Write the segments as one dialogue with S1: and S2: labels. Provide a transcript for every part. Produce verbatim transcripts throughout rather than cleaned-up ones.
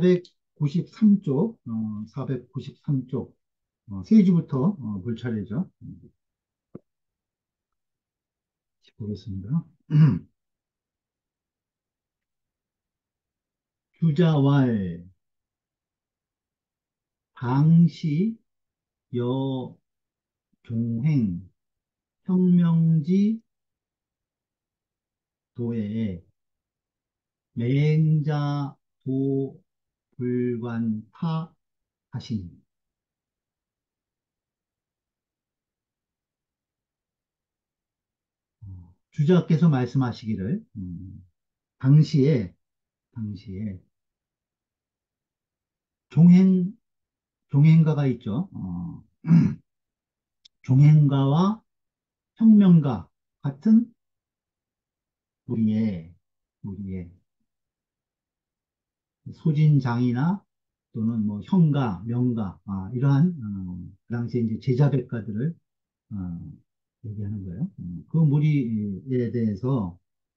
S1: 사백구십삼 쪽, 어, 사백구십삼 쪽, 어, 세 주부터 어, 볼 차례죠. 음, 보겠습니다. 주자왈, 당시, 여, 종행, 혁명지, 도에, 맹자, 도, 불관, 타, 하신. 어, 주자께서 말씀하시기를, 음, 당시에, 당시에, 종행, 종행가가 있죠. 어, 종행가와 혁명가 같은 우리의, 우리의 소진장이나 또는 뭐 형가, 명가, 아, 이러한, 어, 그 당시에 이제 제자백가들을, 어, 얘기하는 거예요. 음, 그 무리에 대해서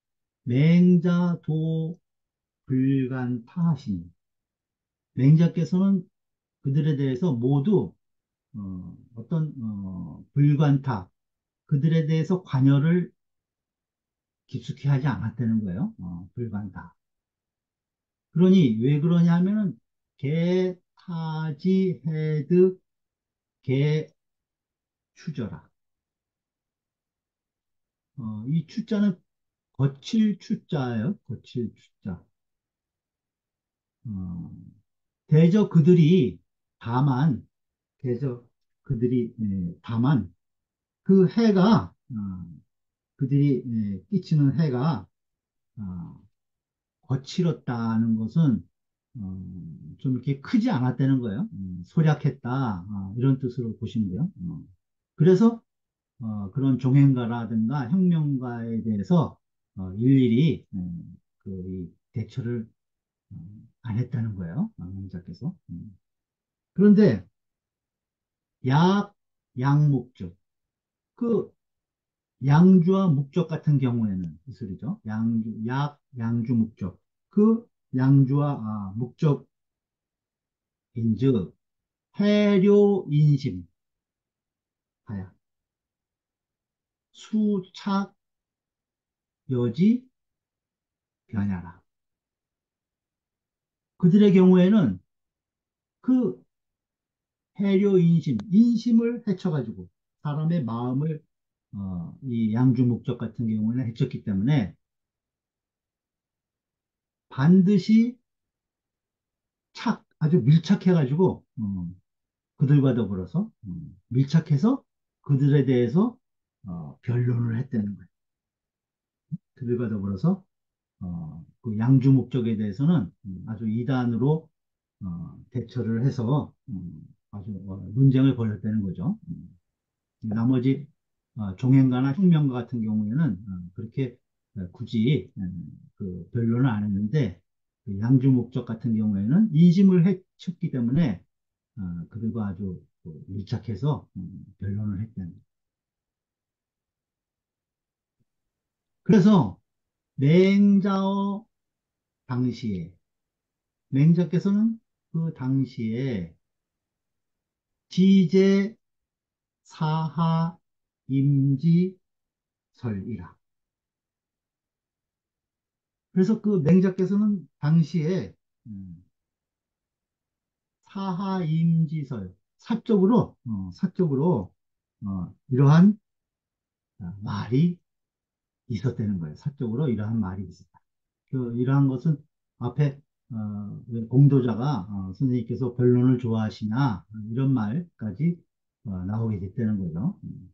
S1: 맹자도 불간타하시니, 맹자께서는 그들에 대해서 모두, 어, 어떤, 어, 불관타, 그들에 대해서 관여를 깊숙이 하지 않았다는 거예요. 어, 불관타. 그러니 왜 그러냐 하면은 개타지 헤드 개추저라. 어, 이 추자는 거칠 추자예요. 거칠 추자. 어, 대저 그들이 다만 대저 그들이 예, 다만 그 해가 어, 그들이 예, 끼치는 해가 어, 거칠었다는 것은 어, 좀 이렇게 크지 않았다는 거예요. 음, 소략했다 어, 이런 뜻으로 보시면 돼요. 어. 그래서 어, 그런 종행가라든가 혁명가에 대해서 어, 일일이 음, 그이 대처를 음, 안 했다는 거예요. 왕자께서. 음. 그런데 약, 양목적. 그 양주와 목적 같은 경우에는 이 소리죠. 양주, 약, 양주, 목적. 그 양주와 아, 목적인즉 해료 인심 하야 수착 여지 변야라. 그들의 경우에는 그 해료 인심, 인심을 해쳐가지고 사람의 마음을 어, 이 양주 목적 같은 경우에는 해쳤기 때문에 반드시 착 아주 밀착해가지고 어, 그들과 더불어서 음, 밀착해서 그들에 대해서 어, 변론을 했다는 거예요. 그들과 더불어서 어, 그 양주 목적에 대해서는 음, 아주 이단으로 어, 대처를 해서 음, 아주 어, 논쟁을 벌였다는 거죠. 음. 나머지 어, 종행가나 혁명가 같은 경우에는 어, 그렇게 어, 굳이 음, 그 변론을 안 했는데 그 양주 목적 같은 경우에는 인심을 해쳤기 때문에 어, 그들과 아주 그 밀착해서 음, 변론을 했다는 거예요. 그래서 맹자어 당시에 맹자께서는 그 당시에 지제 사하 임지 설이라. 그래서 그 맹자께서는 당시에 음, 사하 임지설 사적으로 어, 사적으로 어, 이러한 어, 말이 있었다는 거예요. 사적으로 이러한 말이 있었다. 그 이러한 것은 앞에 어, 공도자가 어, 선생님께서 변론을 좋아하시나 이런 말까지 어, 나오게 됐다는 거죠. 음.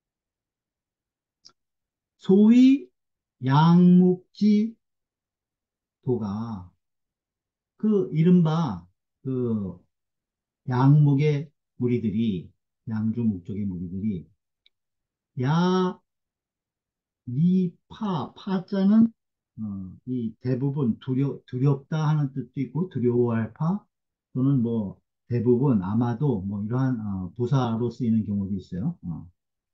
S1: 소위 양묵지 도가 그 이른바 그 양목의 무리들이 양주 목적의 무리들이 야, 미, 파, 파자는 어, 이 대부분 두려, 두렵다 하는 뜻도 있고 두려워할 파 또는 뭐 대부분 아마도 뭐 이러한 어, 부사로 쓰이는 경우도 있어요. 어.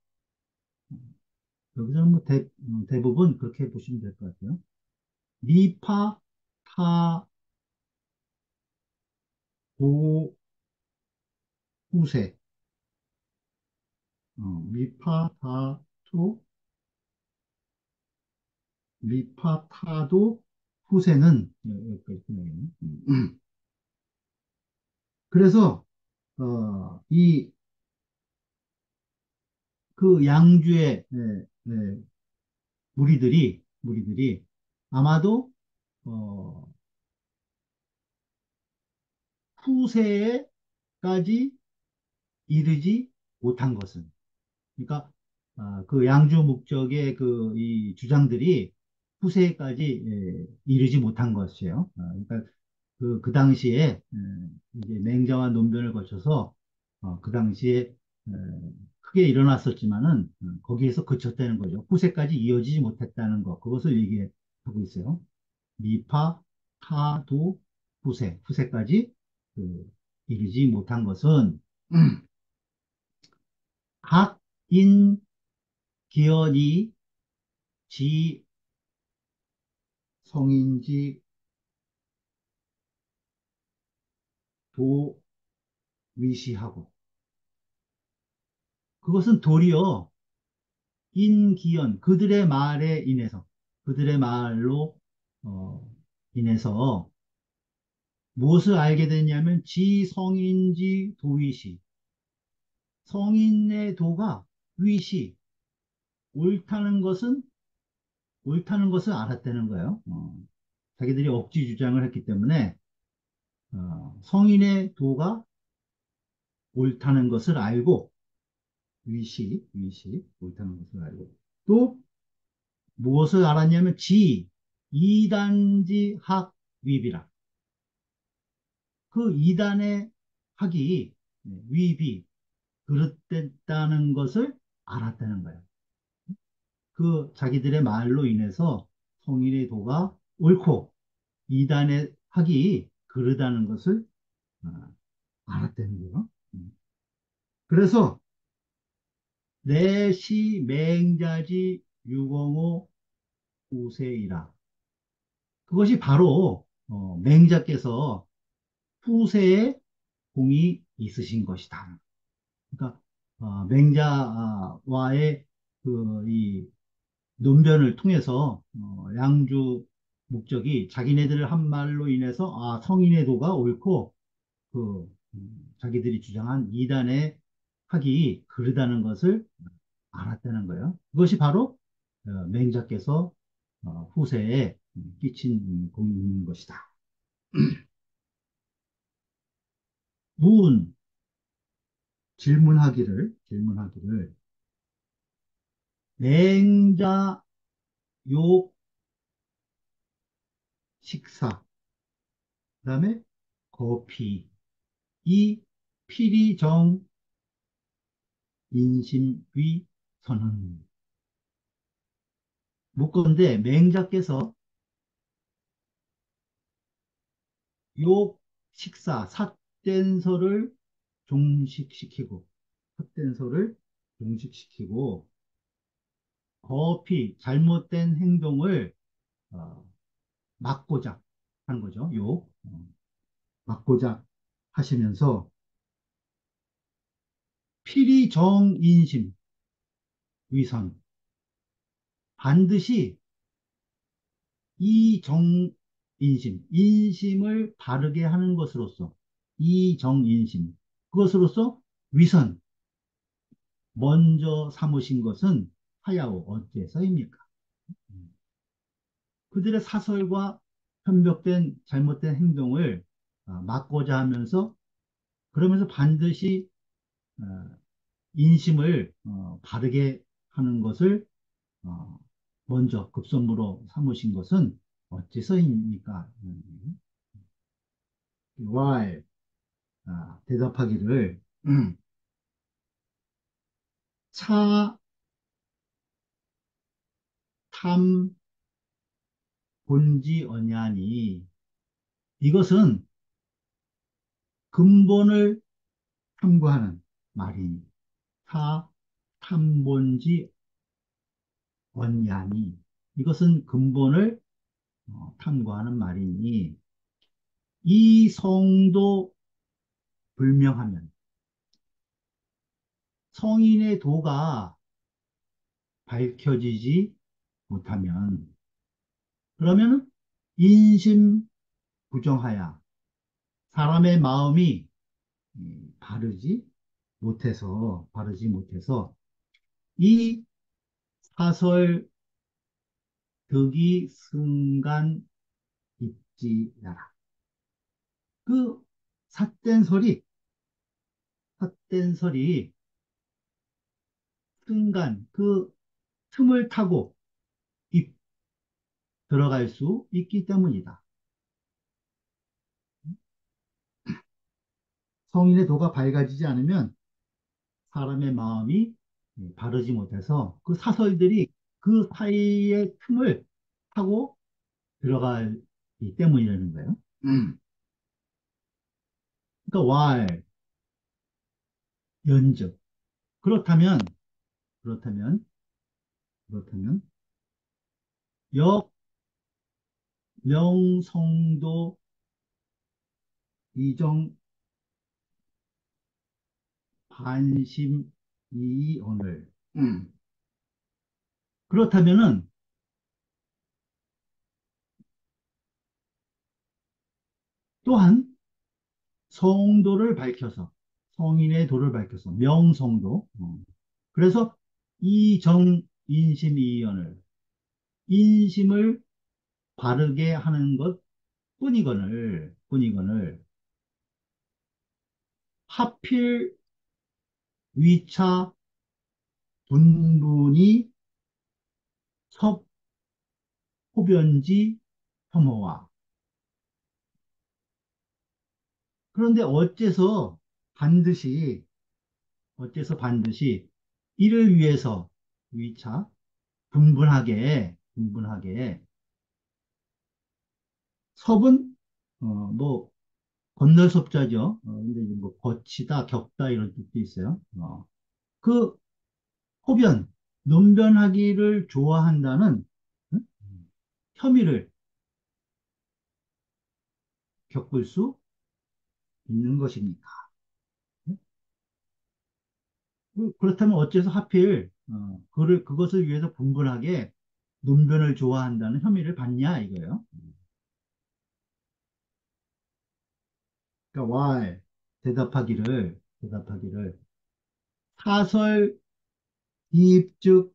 S1: 여기서는 뭐 대, 어, 대부분 그렇게 보시면 될 것 같아요. 미파, 파, 도, 후세, 어, 미파, 다, 토, 미파, 타도, 후세는, 예, 여기까지 끝나겠네. 음. 그래서, 어, 이, 그 양주의, 예, 예, 무리들이, 무리들이 아마도, 어, 후세까지 이르지 못한 것은, 그러니까 아, 그 양주 목적의 그 이 주장들이 후세까지 예, 이르지 못한 것이에요. 아, 그러니까 그, 그 당시에 음, 이제 맹자와 논변을 거쳐서 어, 그 당시에 에, 크게 일어났었지만은 음, 거기에서 그쳤다는 거죠. 후세까지 이어지지 못했다는 것, 그것을 얘기하고 있어요. 미파, 타, 도, 후세, 후세까지 그, 이르지 못한 것은 음, 각 인, 기현이 지, 성인지, 도, 위시하고 그것은 도리어 인기연 그들의 말에 인해서 그들의 말로 어, 인해서 무엇을 알게 됐냐면 지성인지 도위시 성인의 도가 위시 옳다는 것은 옳다는 것을 알았다는 거예요. 어, 자기들이 억지 주장을 했기 때문에 어, 성인의 도가 옳다는 것을 알고 위시 위시 옳다는 것을 알고 또 무엇을 알았냐면 지 이단지 학 위비라 그 이단의 학이 위비 그릇됐다는 것을 알았다는 거예요. 그 자기들의 말로 인해서 성인의 도가 옳고 이단의 학이 그르다는 것을 어, 알았다는 거예요. 음. 그래서 내시 맹자지 유공호 우세이라 그것이 바로 어, 맹자께서 후세에 공이 있으신 것이다. 그러니까 어, 맹자와의 그 이 논변을 통해서 어, 양주 목적이 자기네들 한 말로 인해서 아 성인의 도가 옳고 그 음, 자기들이 주장한 이단의 학이 그르다는 것을 알았다는 거예요. 그것이 바로 어, 맹자께서 어, 후세에 끼친 공인 것이다. 문 질문하기를 질문하기를 맹자 욕 식사 그다음에 거피 이 피리정 인심위 선언 묻건대 맹자께서 욕 식사 삿된서를 종식시키고 삿된서를 종식시키고 거피 잘못된 행동을 어, 막고자 한 거죠. 욕 어, 막고자 하시면서 피리정인심 위선 반드시 이정인심 인심을 바르게 하는 것으로서 이정인심 그것으로서 위선 먼저 삼으신 것은 하야오 어째서입니까? 음. 그들의 사설과 편벽된 잘못된 행동을 아, 막고자 하면서 그러면서 반드시 어, 인심을 어, 바르게 하는 것을 어, 먼저 급선무로 삼으신 것은 어째서입니까? 음, why 아, 대답하기를 음, 차, 탐, 본지, 언야니 이것은 근본을 탐구하는 말이니 타, 탐본지, 언야니 이것은 근본을 어, 탐구하는 말이니 이 성도 불명하면, 성인의 도가 밝혀지지 못하면, 그러면 인심 부정하야, 사람의 마음이 음, 바르지 못해서, 바르지 못해서, 이 사설 덕이 승간 입지야라. 그 삿된 설이, 삿된 설이 승간, 그 틈을 타고 입 들어갈 수 있기 때문이다. 성인의 도가 밝아지지 않으면 사람의 마음이 바르지 못해서 그 사설들이 그 사이의 틈을 타고 들어가기 때문이라는 거예요. 음. 그러니까 왈, 연즉. 그렇다면, 그렇다면, 그렇다면, 역, 명성도, 이정, 반심, 이언을. 음. 그렇다면은, 또한 성도를 밝혀서, 성인의 도를 밝혀서, 명성도. 어. 그래서 이정, 인심, 이언을, 인심을 바르게 하는 것 뿐이거늘, 뿐이거늘, 하필 위차 분분이 섭호변지 혐오와. 그런데 어째서 반드시, 어째서 반드시 이를 위해서 위차, 분분하게, 분분하게, 섭은, 어, 뭐, 건널 섭자죠. 어, 근데 이제 뭐, 거치다, 격다 이런 뜻도 있어요. 어, 그 호변, 논변하기를 좋아한다는 응? 혐의를 겪을 수 있는 것입니까? 응? 그- 그렇다면 어째서 하필 어, 그를 그것을 위해서 분분하게 논변을 좋아한다는 혐의를 받냐 이거예요. 그러니까 why 대답하기를 대답하기를 사설 이입즉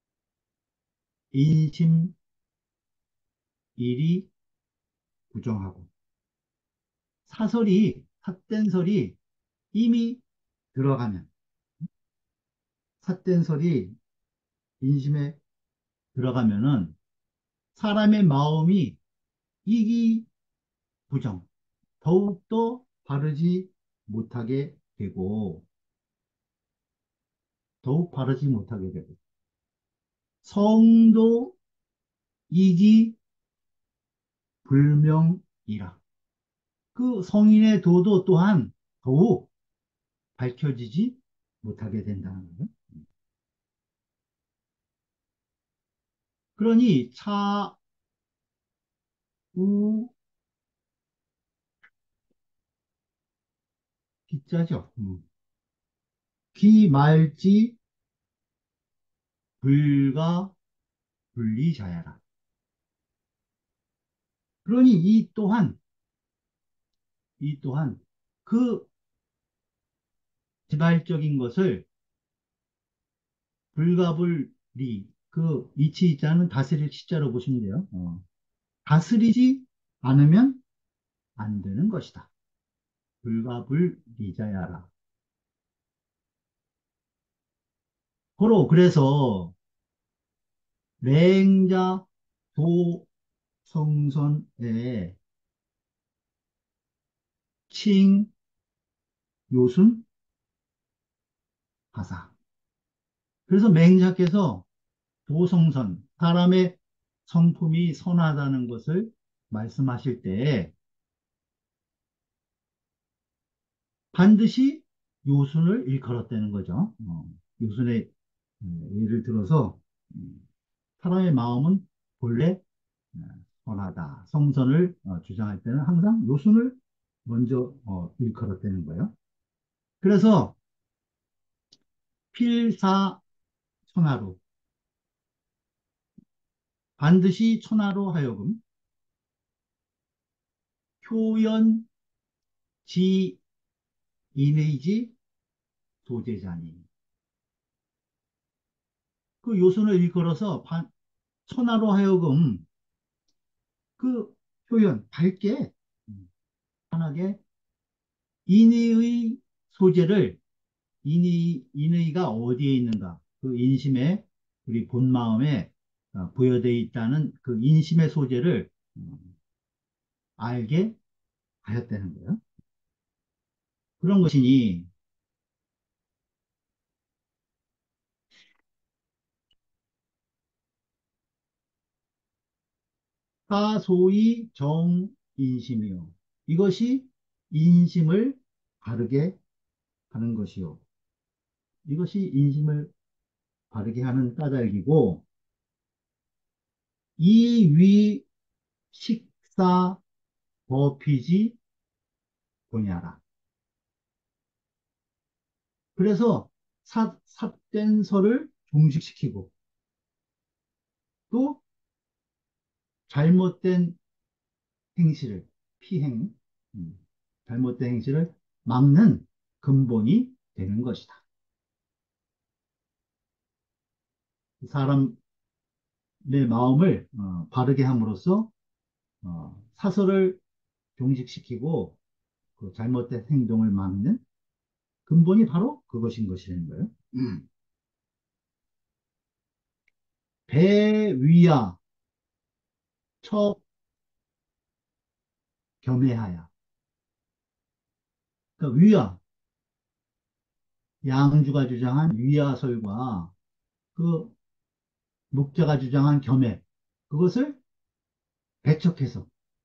S1: 인심 일이 부정하고 사설이 삿된 설이 이미 들어가면 삿된 설이 인심에 들어가면은 사람의 마음이 이기 부정 더욱더 바르지 못하게 되고 더욱 바르지 못하게 되고 성도 이기 불명이라. 그 성인의 도도 또한 더욱 밝혀지지 못하게 된다는 거예요. 그러니 차우 기자죠. 음. 기말지 불가 분리자야라. 그러니 이 또한 이 또한 그 지발적인 것을 불가불리 그 이치자는 다스릴 치자로 보시면 돼요. 어. 다스리지 않으면 안 되는 것이다. 불가불리자야라. 고로 그래서 맹자 도성선의 칭 요순 가사. 그래서 맹자께서 도성선 사람의 성품이 선하다는 것을 말씀하실 때 반드시 요순을 일컬었다는 거죠. 어, 요순의 음, 예를 들어서 음, 사람의 마음은 본래 어, 선하다. 성선을 어, 주장할 때는 항상 요순을 먼저 어, 일컬었다는 거예요. 그래서 필사천하로 반드시 천하로 하여금 표현 지 이미지 소재자니. 그 요순을 일컬어서 반- 천하로 하여금 그 표현 밝게 편하게 인의의 소재를 인의, 인의가 어디에 있는가 그 인심에 우리 본 마음에 어, 부여되어 있다는 그 인심의 소재를 음, 알게 하였다는 거예요. 그런 것이니 사소의 정인심이요. 이것이 인심을 바르게 하는 것이요. 이것이 인심을 바르게 하는 까닭이고, 이위 식사 버피지 보냐라. 그래서 사, 삿된 설을 종식시키고, 또 잘못된 행실을, 피행, 음, 잘못된 행실을 막는 근본이 되는 것이다. 사람의 마음을 어, 바르게 함으로써 어, 사설을 종식시키고 그 잘못된 행동을 막는 근본이 바로 그것인 것이라는 거예요. 음. 배위야 척 겸해하야. 그러니까 위야, 양주가 주장한 위야설과 그 묵자가 주장한 겸해, 그것을 배척해서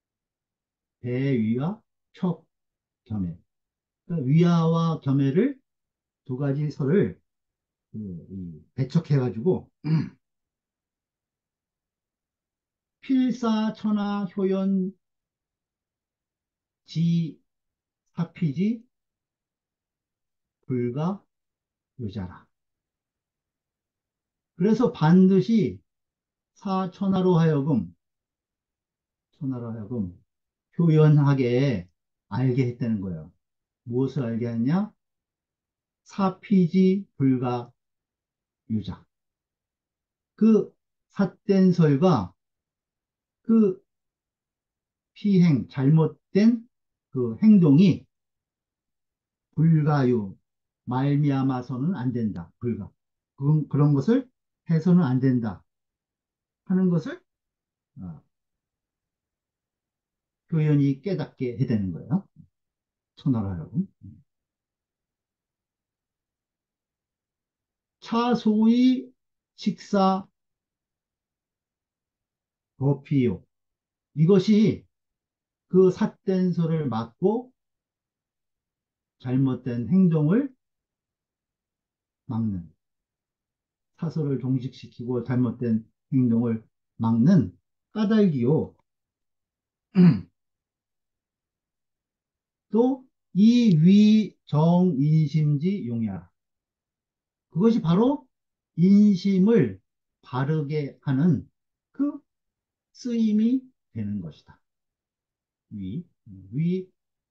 S1: 배위와 척 겸해. 그러니까 위야와 겸해를 두 가지 설을 그, 이, 배척해가지고 필사천하 효연 지 사피지 불가 유자라. 그래서 반드시 사천하로 하여금 천하로 하여금 표현하게 알게 했다는 거예요. 무엇을 알게 했냐? 사피지 불가 유자. 그 삿된 설과 그 피행, 잘못된 그 행동이 불가유, 말미암아서는 안 된다. 불가. 그런, 그런 것을 해서는 안 된다. 하는 것을 어, 교연이 깨닫게 해되는 거예요. 천하로 하여금. 차소의 식사 도피요. 이것이 그 삿된 설을 막고 잘못된 행동을 막는, 사설을 종식시키고 잘못된 행동을 막는 까닭이요. 또 이위정인심지 용이하라. 그것이 바로 인심을 바르게 하는 그 쓰임이 되는 것이다. 위, 위,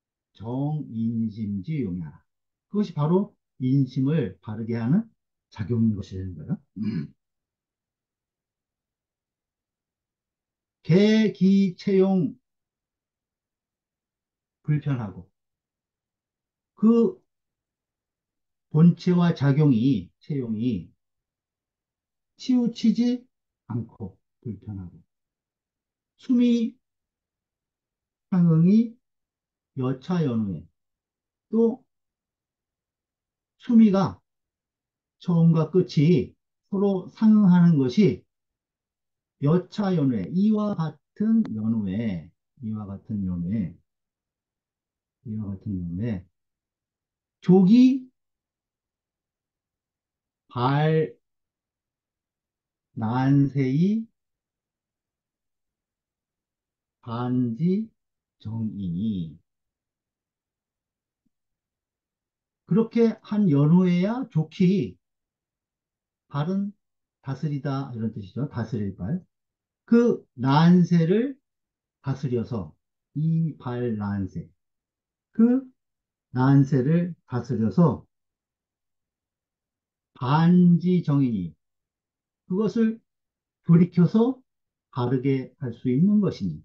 S1: 정인심지 용이하라. 그것이 바로 인심을 바르게 하는 작용인 것이 되는 거예요. 음. 개기채용 불편하고 그 본체와 작용이 채용이 치우치지 않고 불편하고 수미 상응이 여차연후에 또 수미가 처음과 끝이 서로 상응하는 것이 여차연후에 이와 같은 연후에 이와 같은 연후에 이와 같은 연후에 조기 발난세의 반지 정인이 그렇게 한 연후에야 좋기 발은 다스리다 이런 뜻이죠. 다스릴 발. 그 난세를 다스려서 이 발 난세. 그 난세를 다스려서 반지정인이 그것을 돌이켜서 바르게 할 수 있는 것이니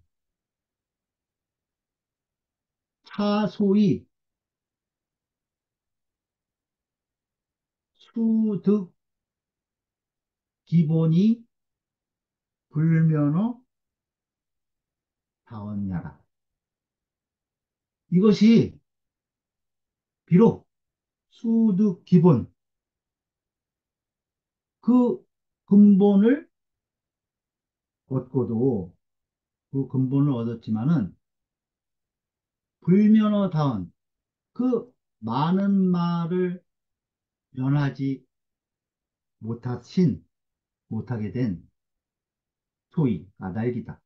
S1: 차소의 수득 기본이 불면허 다원야라. 이것이 비록 수득 기본 그 근본을 얻고도 그 근본을 얻었지만은 불면허다운 그 많은 말을 면하지 못하신 못하게 된 소위 까닭이다.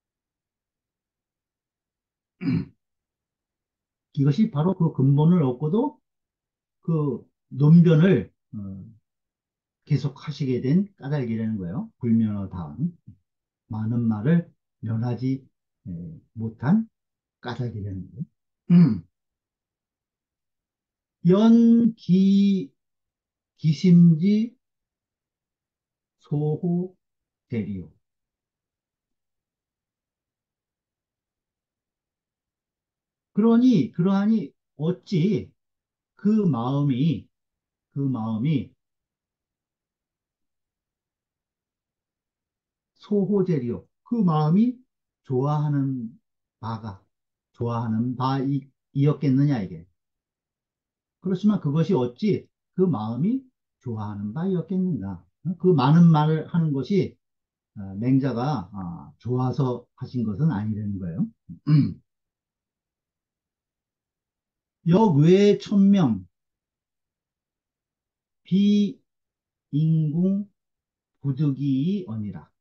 S1: 이것이 바로 그 근본을 얻고도 그 논변을 어, 계속 하시게 된 까닭이라는 거예요. 불면허다운 많은 말을 면하지 에, 못한 까닭이라는 거예요. 음. 연기 기심지 소호 대리요. 그러니 그러하니 어찌 그 마음이 그 마음이 소호제리요. 그 마음이 좋아하는 바가 좋아하는 바이었겠느냐 이게. 그렇지만 그것이 어찌 그 마음이 좋아하는 바이었겠는가. 그 많은 말을 하는 것이 어, 맹자가 아, 좋아서 하신 것은 아니라는 거예요. 역외 천명 비인궁 부득이 언니라.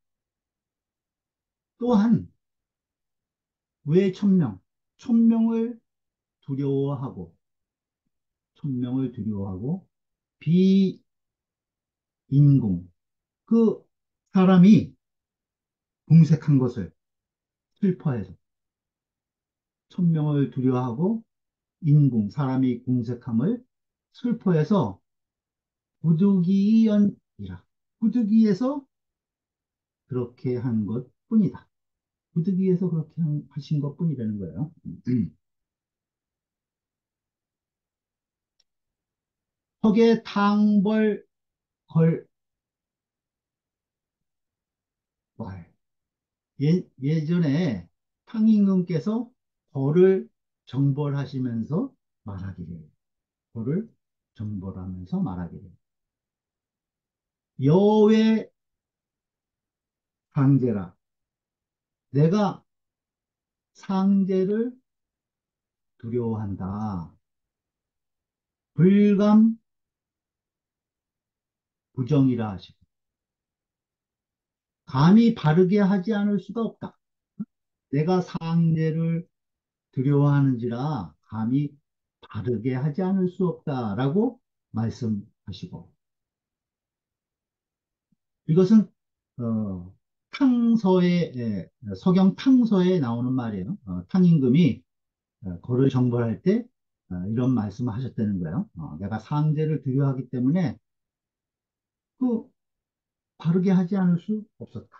S1: 또한 왜 천명? 천명을 두려워하고 천명을 두려워하고 비인궁 그 사람이 궁색한 것을 슬퍼해서 천명을 두려워하고 인궁 사람이 궁색함을 슬퍼해서 부득이연이라 부득이해서 그렇게 한 것뿐이다. 부득이해서 그렇게 한- 하신 것뿐이라는 거예요. 턱에 탕벌 걸 왈. 예, 예전에 탕임금께서 벌을 정벌하시면서 말하기를 벌을 정벌하면서 말하기를 여외 상제라 내가 상제를 두려워한다. 불감 부정이라 하시고 감히 바르게 하지 않을 수가 없다. 내가 상제를 두려워하는지라 감히 바르게 하지 않을 수 없다라고 말씀하시고 이것은 어, 탕서에 예, 서경 탕서에 나오는 말이에요. 어, 탕임금이 어, 거를 정벌할 때 어, 이런 말씀을 하셨다는 거예요. 어, 내가 상제를 두려워하기 때문에 그 바르게 하지 않을 수 없었다.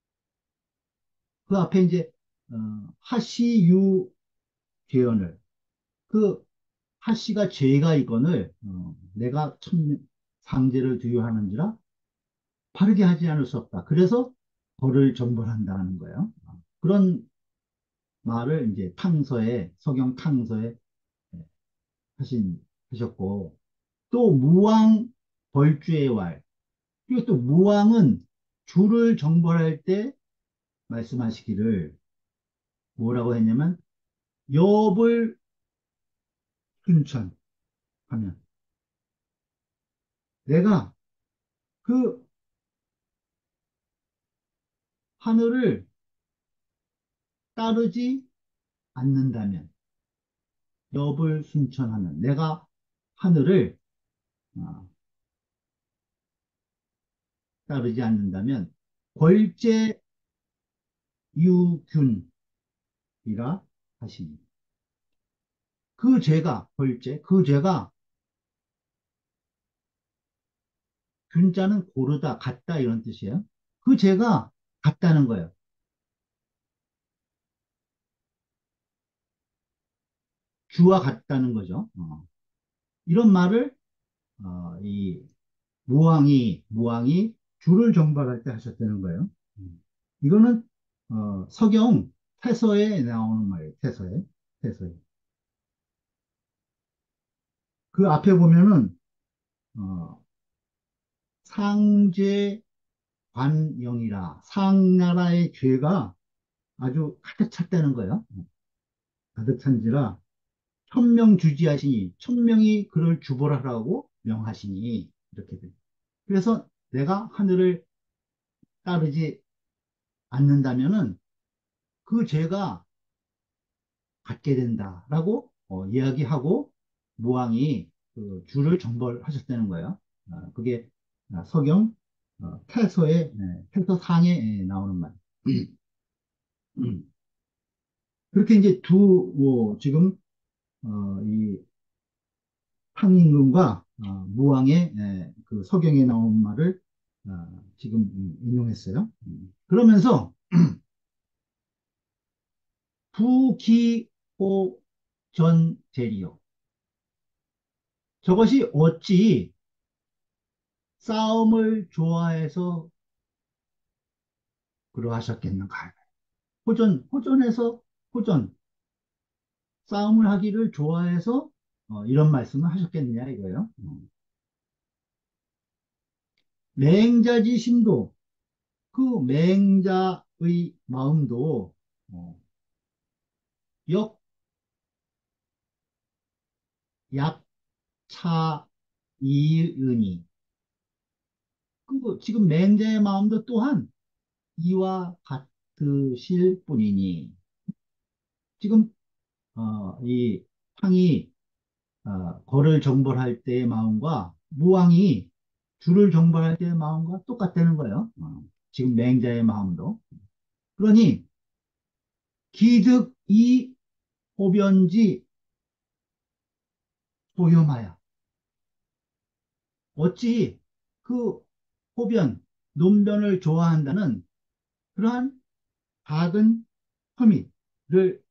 S1: 그 앞에 이제 어, 하시유 죄언을 그 하씨가 죄가 있거늘 어, 내가 천 상제를 두려워하는지라 바르게 하지 않을 수 없다. 그래서 벌을 정벌한다는 거예요. 어, 그런 말을 이제 탕서에 서경 탕서에 예, 하신 하셨고 또 무왕 벌주의 왈 그리고 또 무왕은 주를 정벌할 때 말씀하시기를 뭐라고 했냐면 엽을 순천하면 내가 그 하늘을 따르지 않는다면 엽을 순천하면 내가 하늘을 어, 따르지 않는다면 벌죄유균이라 하시니 그 죄가 벌죄 그 죄가 균자는 고르다 같다 이런 뜻이에요. 그 죄가 같다는 거예요. 주와 같다는 거죠. 어. 이런 말을 어, 이 무왕이 무왕이 주를 정발할 때 하셨다는 거예요. 음. 이거는 어, 서경 태서에 나오는 말이에요. 태서에 태서에 그 앞에 보면은 어, 상죄 관영이라 상나라의 죄가 아주 가득 찼다는 거예요. 가득 찬지라 천명 주지하시니 천명이 그를 주벌하라고 명하시니 이렇게 돼. 그래서 내가 하늘을 따르지 않는다면은 그 죄가 갖게 된다라고 어, 이야기하고 무왕이 그 주를 정벌하셨다는 거예요. 아, 그게 아, 서경 어, 태서에 예, 태서상에 예, 나오는 말. 음. 그렇게 이제 두 뭐, 지금 어, 이 상임금과 어, 무왕의 예, 그 서경에 나온 말을 어, 지금 음, 인용했어요. 음. 그러면서 부기호 전제리요. 저것이 어찌 싸움을 좋아해서 그러하셨겠는가? 호전, 호전에서 호전, 싸움을 하기를 좋아해서 어, 이런 말씀을 하셨겠느냐 이거예요. 음. 맹자지 심도, 그 맹자의 마음도 어, 역, 약, 차, 이은이. 그 지금 맹자의 마음도 또한 이와 같으실 뿐이니 지금 어, 이 탕이 어, 거를 정벌할 때의 마음과 무왕이 주를 정벌할 때의 마음과 똑같다는 거예요. 어, 지금 맹자의 마음도. 그러니 기득 이 호변지 소염하여 어찌 그 호변, 논변을 좋아한다는 그러한 작은 혐의를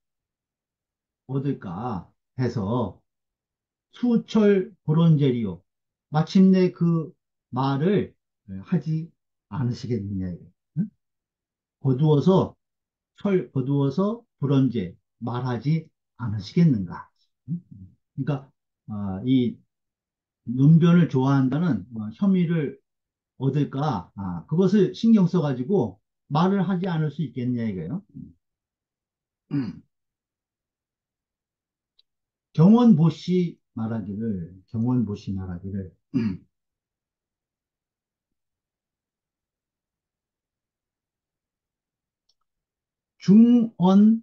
S1: 얻을까 해서 수철 불원제리요. 마침내 그 말을 하지 않으시겠느냐. 이거. 응? 거두어서 철 거두어서 불언제 말하지 않으시겠는가? 응? 그러니까 아, 이 눈변을 좋아한다는 어, 혐의를 얻을까? 아, 그것을 신경 써가지고 말을 하지 않을 수 있겠냐 이거예요. 음. 경원보시 말하기를 경원보시 말하기를 음. 중언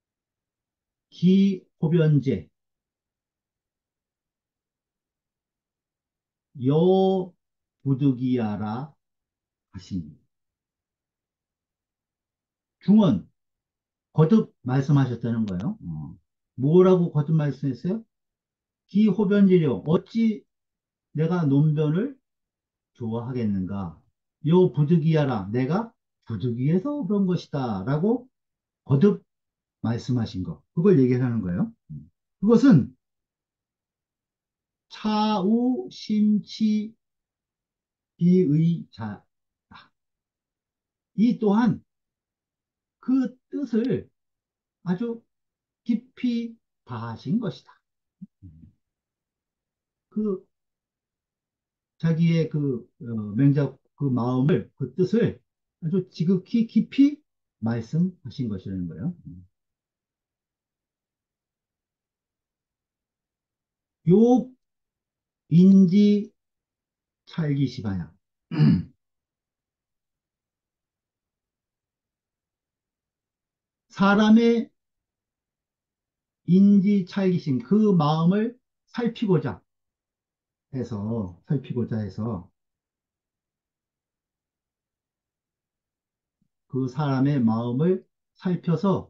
S1: 기호변제 여 부득이하라 하시니 중언 거듭 말씀하셨다는 거예요. 어. 뭐라고 거듭 말씀했어요? 기호변제려 어찌 내가 논변을 좋아하겠는가? 요 부득이하라 내가 부득이해서 그런 것이다 라고 거듭 말씀하신 거 그걸 얘기하는 거예요. 그것은 차우 심치 비의자 이 또한 그 뜻을 아주 깊이 다하신 것이다. 그 자기의 그 어, 맹자 그 마음을 그 뜻을 아주 지극히 깊이 말씀하신 것이라는 거예요. 요 인지 찰기시가야 사람의 인지 찰기심 그 마음을 살피고자 해서, 살피고자 해서 그 사람의 마음을 살펴서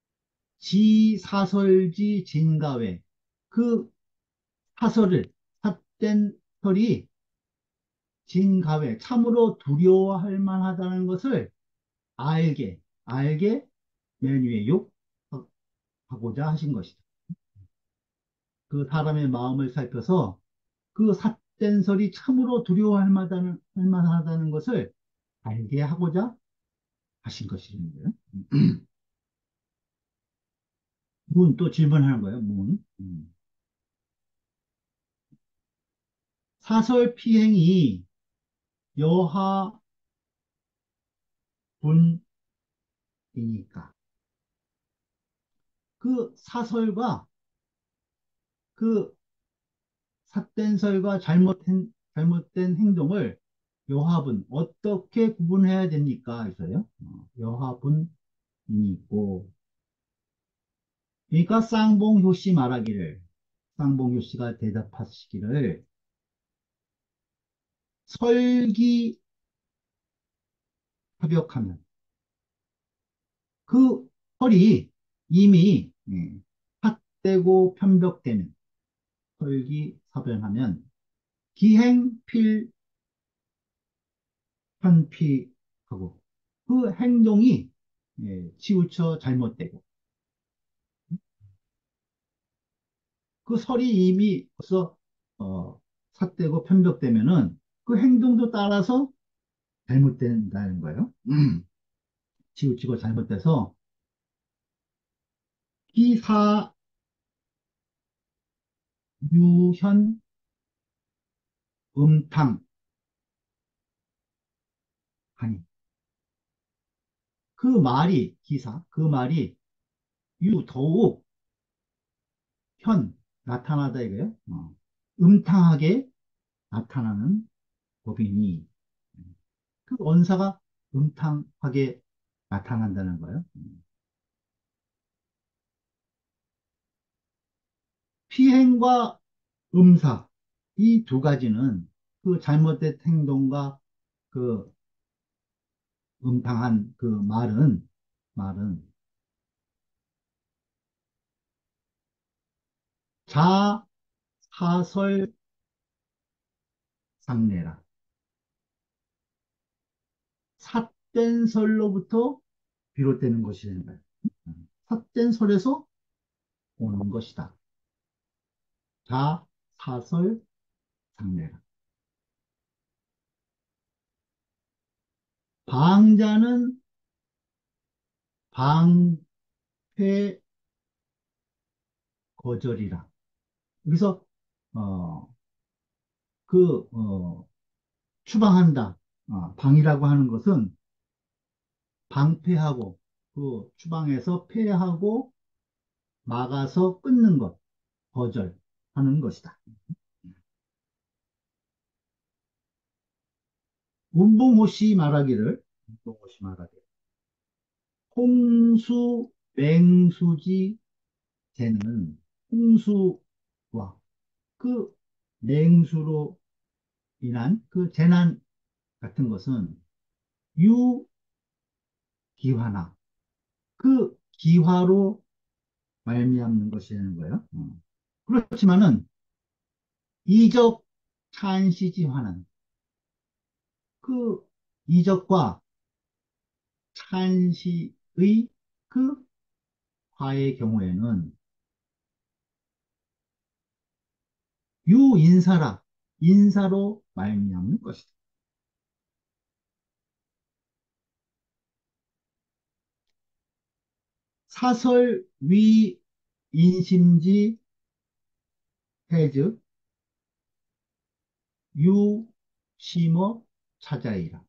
S1: 지사설지 진가외 그 사설을 삿된 설이 진가외 참으로 두려워할 만하다는 것을 알게 알게 맨 위에 욕하고자 하신 것이다. 그 사람의 마음을 살펴서 그 삿된 설이 참으로 두려워할 만하다는, 할 만하다는 것을 알게 하고자 하신 것이라는 거예요. 문 또 질문하는 거예요. 문. 음. 사설 피행이 여하분이니까 그 사설과 그 삿된 설과 잘못된, 잘못된 행동을 여하분 어떻게 구분해야 됩니까? 해서요. 어, 여하분이 있고 그러니까 쌍봉효 씨 말하기를 쌍봉효 씨가 대답하시기를 설기 합역하면 그 설이 이미 예, 삿되고 편벽되면 설기사변하면 기행필 편피하고 그 행동이 예, 치우쳐 잘못되고 그 설이 이미 벌써 어, 삿되고 편벽되면은 그 행동도 따라서 잘못된다는 거예요. 음, 치우치고 잘못돼서 기사유현 음탕하니 그 말이 기사 그 말이 유 더욱 현 나타나다 이거예요. 어, 음탕하게 나타나는 법이니 그 언사가 음탕하게 나타난다는 거예요. 피행과 음사 이 두 가지는 그 잘못된 행동과 그 음탕한 그 말은 말은 자사설상례라 삿된 설로부터 비롯되는 것이라는 거예요. 삿된 설에서 오는 것이다. 자사설상례라 방자는 방패 거절이라. 여기서 어, 그 어, 추방한다. 어, 방이라고 하는 것은 방패하고 그 추방해서 폐하고 막아서 끊는 것, 거절하는 것이다. 문봉호 씨 말하기를 문봉호 씨 말하기를 홍수 맹수지 재는 홍수와 그 맹수로 인한 그 재난 같은 것은 유기화나 그 기화로 말미암는 것이라는 거예요. 음. 그렇지만은 이적 찬시지화는 그 이적과 찬시의 그 화의 경우에는 유인사라 인사로 말미암는 것이다. 사설 위 인심지 해즉 유심어 찾아이라.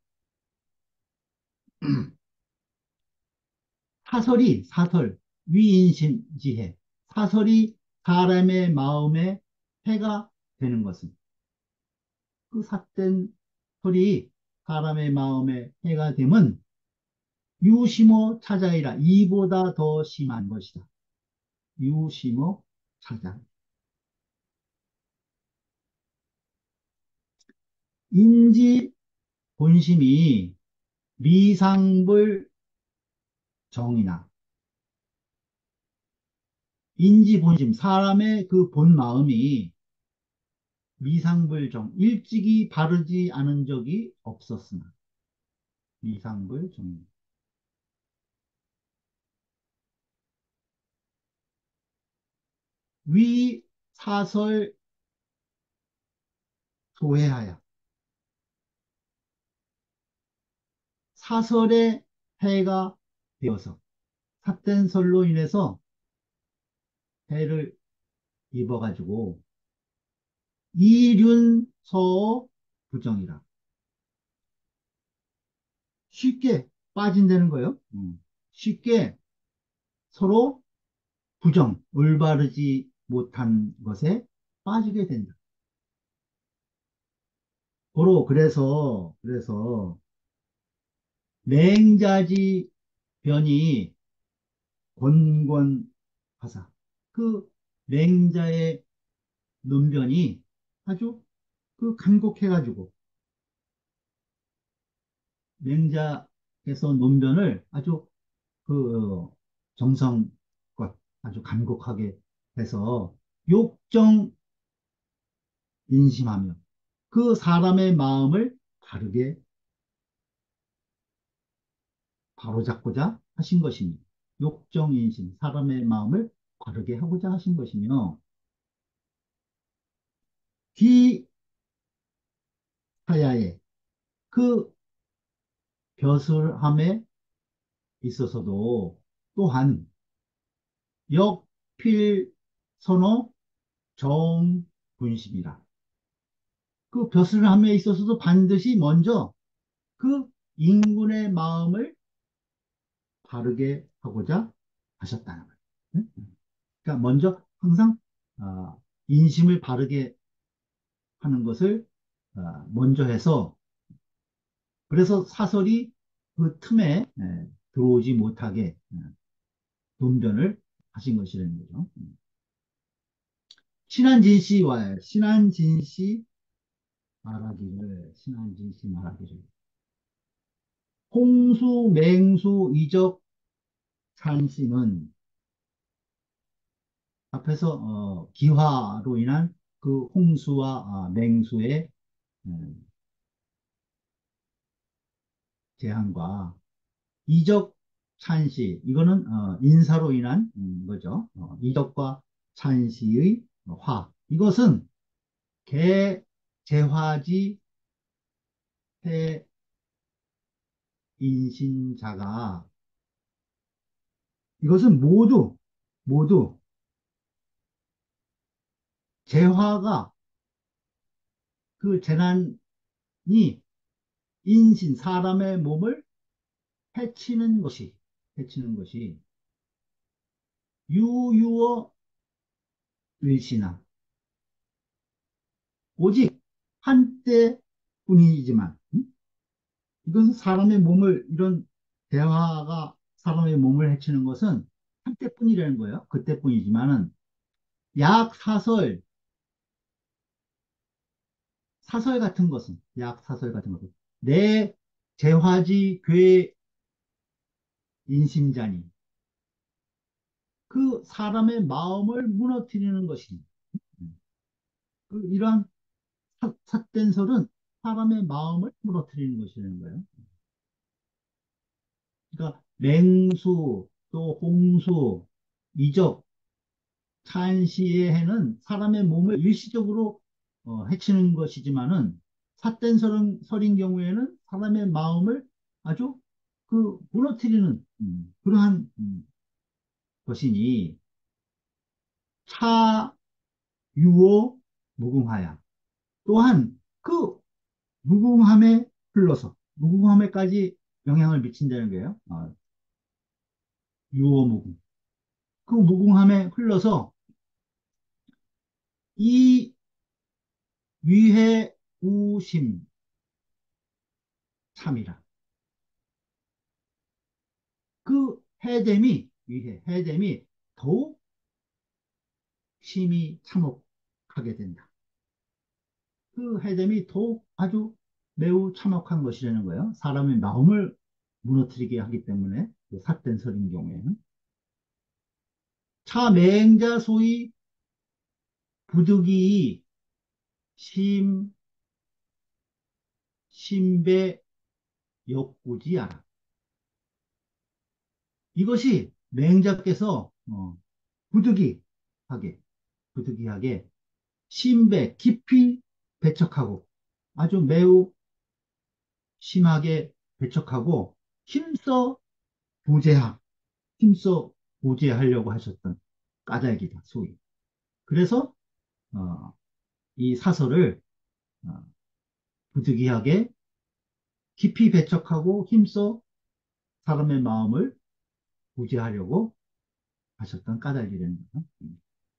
S1: 사설이 사설 위인심지해 사설이 사람의 마음에 해가 되는 것은 그 삿된 설이 사람의 마음에 해가 되면 유심어 찾아이라 이보다 더 심한 것이다. 유심어 찾아. 인지 본심이 미상불 정이나, 인지 본심, 사람의 그 본 마음이 미상불정, 일찍이 바르지 않은 적이 없었으나, 미상불정. 위 사설 소해하여, 사설의 해가 되어서, 삿된 설로 인해서 해를 입어가지고, 이륜서 부정이라. 쉽게 빠진다는 거예요. 음. 쉽게 서로 부정, 올바르지 못한 것에 빠지게 된다. 고로 그래서 그래서 맹자지 변이 권권하사, 그 맹자의 논변이 아주 그 간곡해가지고, 맹자께서 논변을 아주 그 정성껏 아주 간곡하게 해서 욕정 인심하며 그 사람의 마음을 바르게 바로잡고자 하신 것입니다. 욕정인심, 사람의 마음을 바르게 하고자 하신 것이며, 기사야의 그 벼슬함에 있어서도 또한 역필선호 정분심이라. 그 벼슬함에 있어서도 반드시 먼저 그 인군의 마음을 바르게 하고자 하셨다는 거예요. 응? 그러니까 먼저 항상 아, 인심을 바르게 하는 것을 아, 먼저 해서, 그래서 사설이 그 틈에 예, 들어오지 못하게 예, 분변을 하신 것이라는 거죠. 음. 신한진씨와 신한진씨 말하기를 신한진씨 말하기를 홍수, 맹수, 이적, 산씨는 앞에서 어, 기화로 인한 그 홍수와 아, 맹수의 음, 재앙과 이적, 찬시, 이거는 어, 인사로 인한 음, 거죠. 어, 이적과 찬시의 화, 이것은 개, 재화지, 해, 인신자가, 이것은 모두 모두 재화가, 그 재난이 인신, 사람의 몸을 해치는 것이 해치는 것이 유유어 일시나, 오직 한때뿐이지만, 음? 이것은 사람의 몸을, 이런 대화가 사람의 몸을 해치는 것은 한때뿐이라는 거예요. 그때뿐이지만은 약 사설, 사설 같은 것은, 약 사설 같은 것은 내 재화지 괴 인심자니, 그 사람의 마음을 무너뜨리는 것입니다. 그 이러한 사- 삿된설은 사람의 마음을 무너뜨리는 것이라는 거예요. 그러니까 맹수, 또 홍수, 이적, 찬시의 해는 사람의 몸을 일시적으로 어, 해치는 것이지만은, 삿된 설인, 설인 경우에는 사람의 마음을 아주 그 무너뜨리는 음, 그러한 음, 것이니, 차유오 무궁하야. 또한 그 무궁함에 흘러서 무궁함에까지 영향을 미친다는 거예요. 어, 유오무궁. 그 무궁함에 흘러서 이 위해 우심 참이라. 그 해됨이, 위해 해됨이 더욱 심히 참혹하게 된다. 그 해됨이 더욱 아주 매우 참혹한 것이라는 거예요. 사람의 마음을 무너뜨리게 하기 때문에 그 삿된 설인 경우에는 차 맹자 소위 부득이 심 심배 역구지하라. 이것이 맹자께서 어, 부득이하게 부득이하게 심배 깊이 배척하고 아주 매우 심하게 배척하고 힘써 부재하 힘써 부재하려고 하셨던 까닭이다 소위. 그래서 어, 이 사설을 어, 부득이하게 깊이 배척하고 힘써 사람의 마음을 부재하려고 하셨던 까닭이라는 거죠. 음.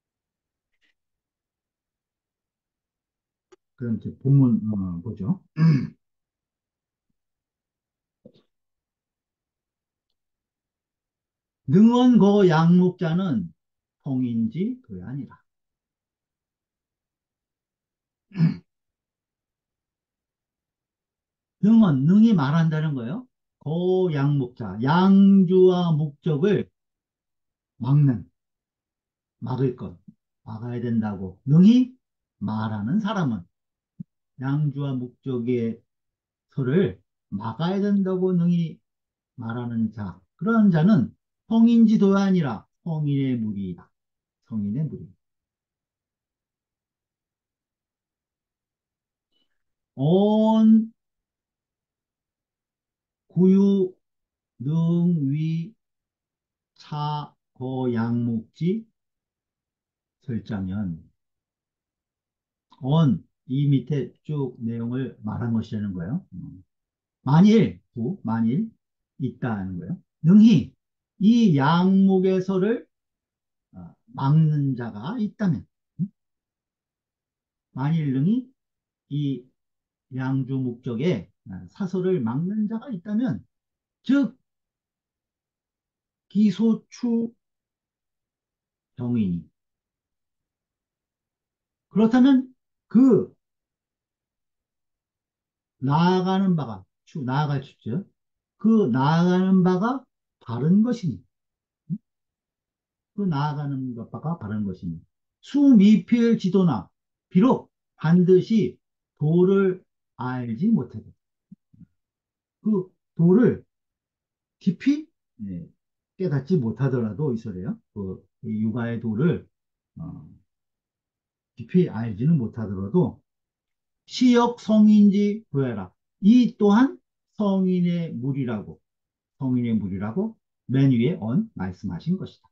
S1: 그럼 이제 본문 어, 보죠. 능원고 양목자는 통인지 그게 아니라. 능은 능이 말한다는 거예요. 고 양목자 양주와 목적을 막는 막을 것 막아야 된다고 능히 말하는 사람은 양주와 목적의 서를 막아야 된다고 능히 말하는 자 그런 자는 성인지도가 아니라 성인의 무리이다. 성인의 무리. 온 구유 능위 차 거 양목지 설자면 on 이 밑에 쭉 내용을 말한 것이라는 거예요. 음. 만일 구 만일 있다는 거예요. 능히 이 양목에서를 어, 막는 자가 있다면 음? 만일 능히 이 양주 목적에 어, 사설을 막는 자가 있다면 즉 기소추 정인이 그렇다면 그 나아가는 바가 추 나아갈 추죠. 그 나아가는 바가 바른 것이니 그 나아가는 바가 바른 것이니 수미필 지도나 비록 반드시 도를 알지 못해도 그 도를 깊이 예, 깨닫지 못하더라도 있어래요. 그 육아의 도를 어, 깊이 알지는 못하더라도 시역 성인지 구해라. 이 또한 성인의 무리라고 성인의 무리라고 맨 위에 언 말씀하신 것이다.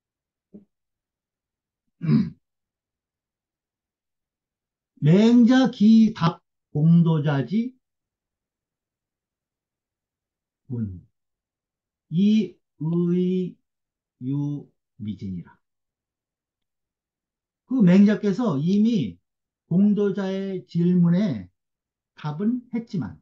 S1: 맹자 기답 공도자지 문. 이 의유미진이라. 그 맹자께서 이미 공도자의 질문에 답은 했지만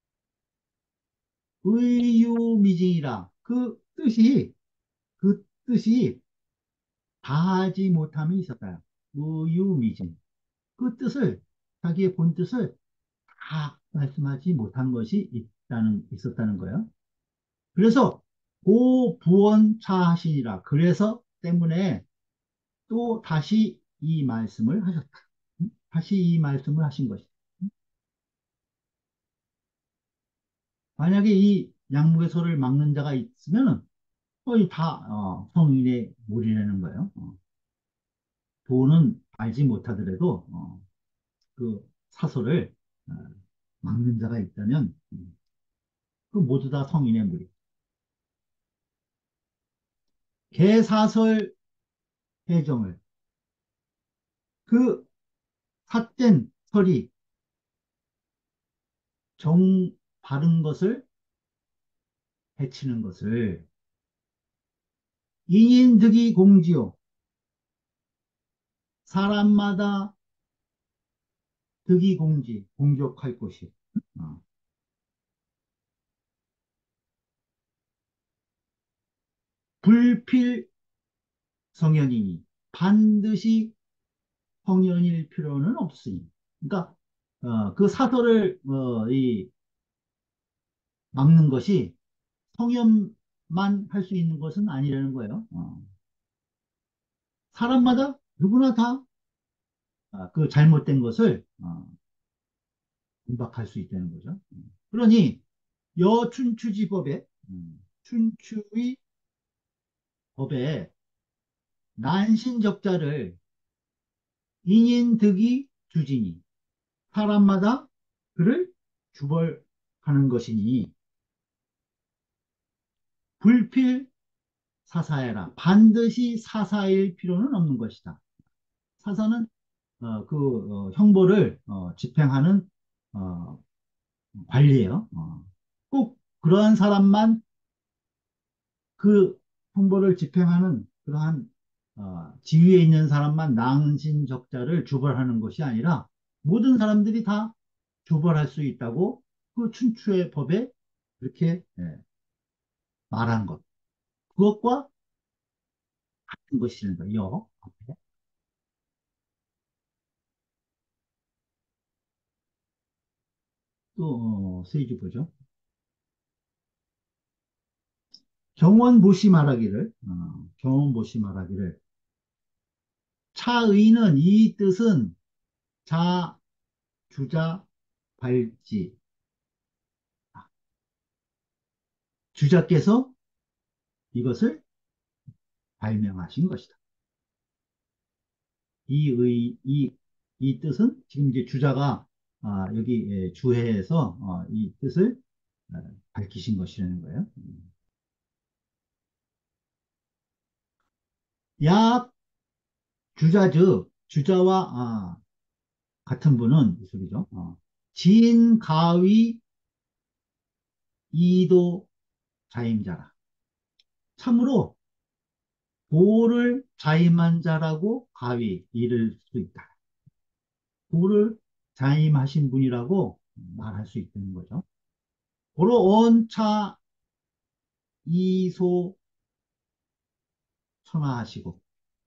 S1: 의유미진이라 그 뜻이 그 뜻이 다하지 못함이 있었다. 의유미진. 그 뜻을 자기의 본 뜻을 다 말씀하지 못한 것이 있다는 있었다는 거예요. 그래서 고부원차하시니라. 그래서 때문에 또 다시 이 말씀을 하셨다. 다시 이 말씀을 하신 것이다. 만약에 이 양무개소를 막는 자가 있으면 거의 다 어, 성인의 무리라는 거예요. 어, 도는 알지 못하더라도 어, 그 사설을 어, 막는 자가 있다면 음, 그 모두 다 성인의 무리. 개사설 해정을 그 삿된 설이 정 바른 것을 해치는 것을 인인득이 공지요. 사람마다 득이 공지, 공격할 것이. 어. 불필 성현이니 반드시 성현일 필요는 없으니. 그러니까 어, 그 사설을 어, 이 막는 것이 성현만 할 수 있는 것은 아니라는 거예요. 어. 사람마다 누구나 다 그 잘못된 것을 어, 공박할 수 있다는 거죠. 음. 그러니 여춘추지법에 음, 춘추의 법에 난신적자를 인인득이 주지니 사람마다 그를 주벌하는 것이니 불필 사사해라. 반드시 사사일 필요는 없는 것이다. 사사는 어, 그 어, 형벌을 어, 집행하는 어, 관리예요. 어. 꼭 그러한 사람만 그 형벌을 집행하는 그러한 어, 지위에 있는 사람만 낭신적자를 주벌하는 것이 아니라 모든 사람들이 다 주벌할 수 있다고 그 춘추의 법에 그렇게 예, 말한 것. 그것과 같은 것이라는 거예요. 또 어, 세주 보죠. 경원보시 말하기를 어, 경원보시 말하기를 차의는 이 뜻은 자 주자 발지 주자께서 이것을 발명하신 것이다. 이 의, 이, 이 뜻은 지금 이제 주자가 아, 여기 예, 주해에서 어, 이 뜻을 어, 밝히신 것이라는 거예요. 약 주자즉 주자와 아, 같은 분은 이 소리죠. 어, 진, 가위, 이도 자임자라. 참으로 도를 자임한 자라고 가위 이를 수 있다. 도를 자임하신 분이라고 말할 수 있다는 거죠. 고로 원차 이소 천하하시고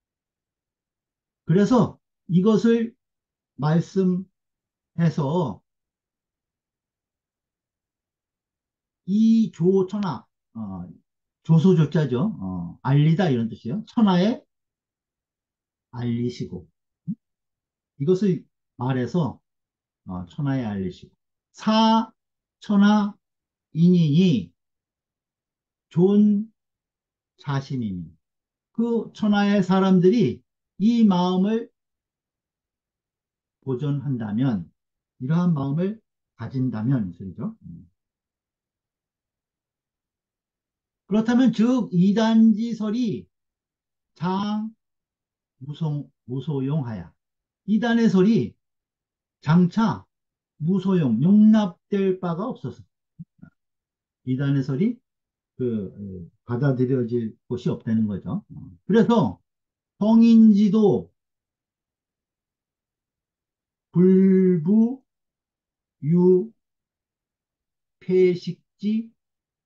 S1: 그래서 이것을 말씀해서 이조천하 어, 조소조자죠. 어, 알리다 이런 뜻이에요. 천하에 알리시고 이것을 말해서 어, 천하에 알리시고 사천하 인인이 좋은 자신이니 그 천하의 사람들이 이 마음을 보존한다면 이러한 마음을 가진다면 이 소리죠. 음. 그렇다면 즉 이단지설이 장 무송, 무소용하야 이단의 설이 장차 무소용 용납될 바가 없어서 이단의 설이 그 에, 받아들여질 곳이 없다는 거죠. 어. 그래서 성인지도 불부 유폐식지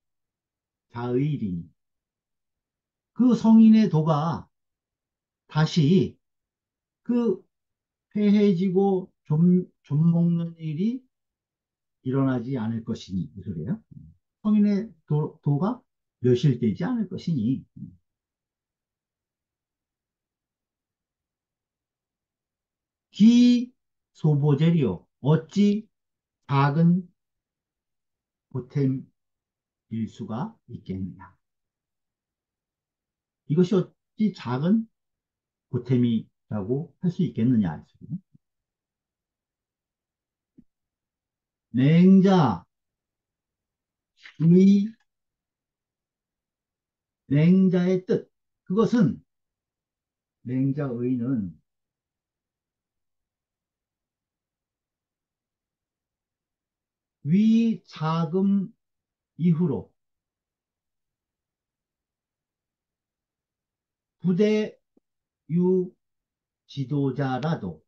S1: 자의리니 그 성인의 도가 다시 그 회해지고 좀, 좀 먹는 일이 일어나지 않을 것이니 이 소리예요. 성인의 도, 도가 멸실되지 않을 것이니 기소보제리요 어찌 작은 보탬일 수가 있겠느냐. 이것이 어찌 작은 보탬이라고 할 수 있겠느냐. 맹자, 의, 맹자의 뜻. 그것은 맹자의는 위자금 이후로 부대유 지도자라도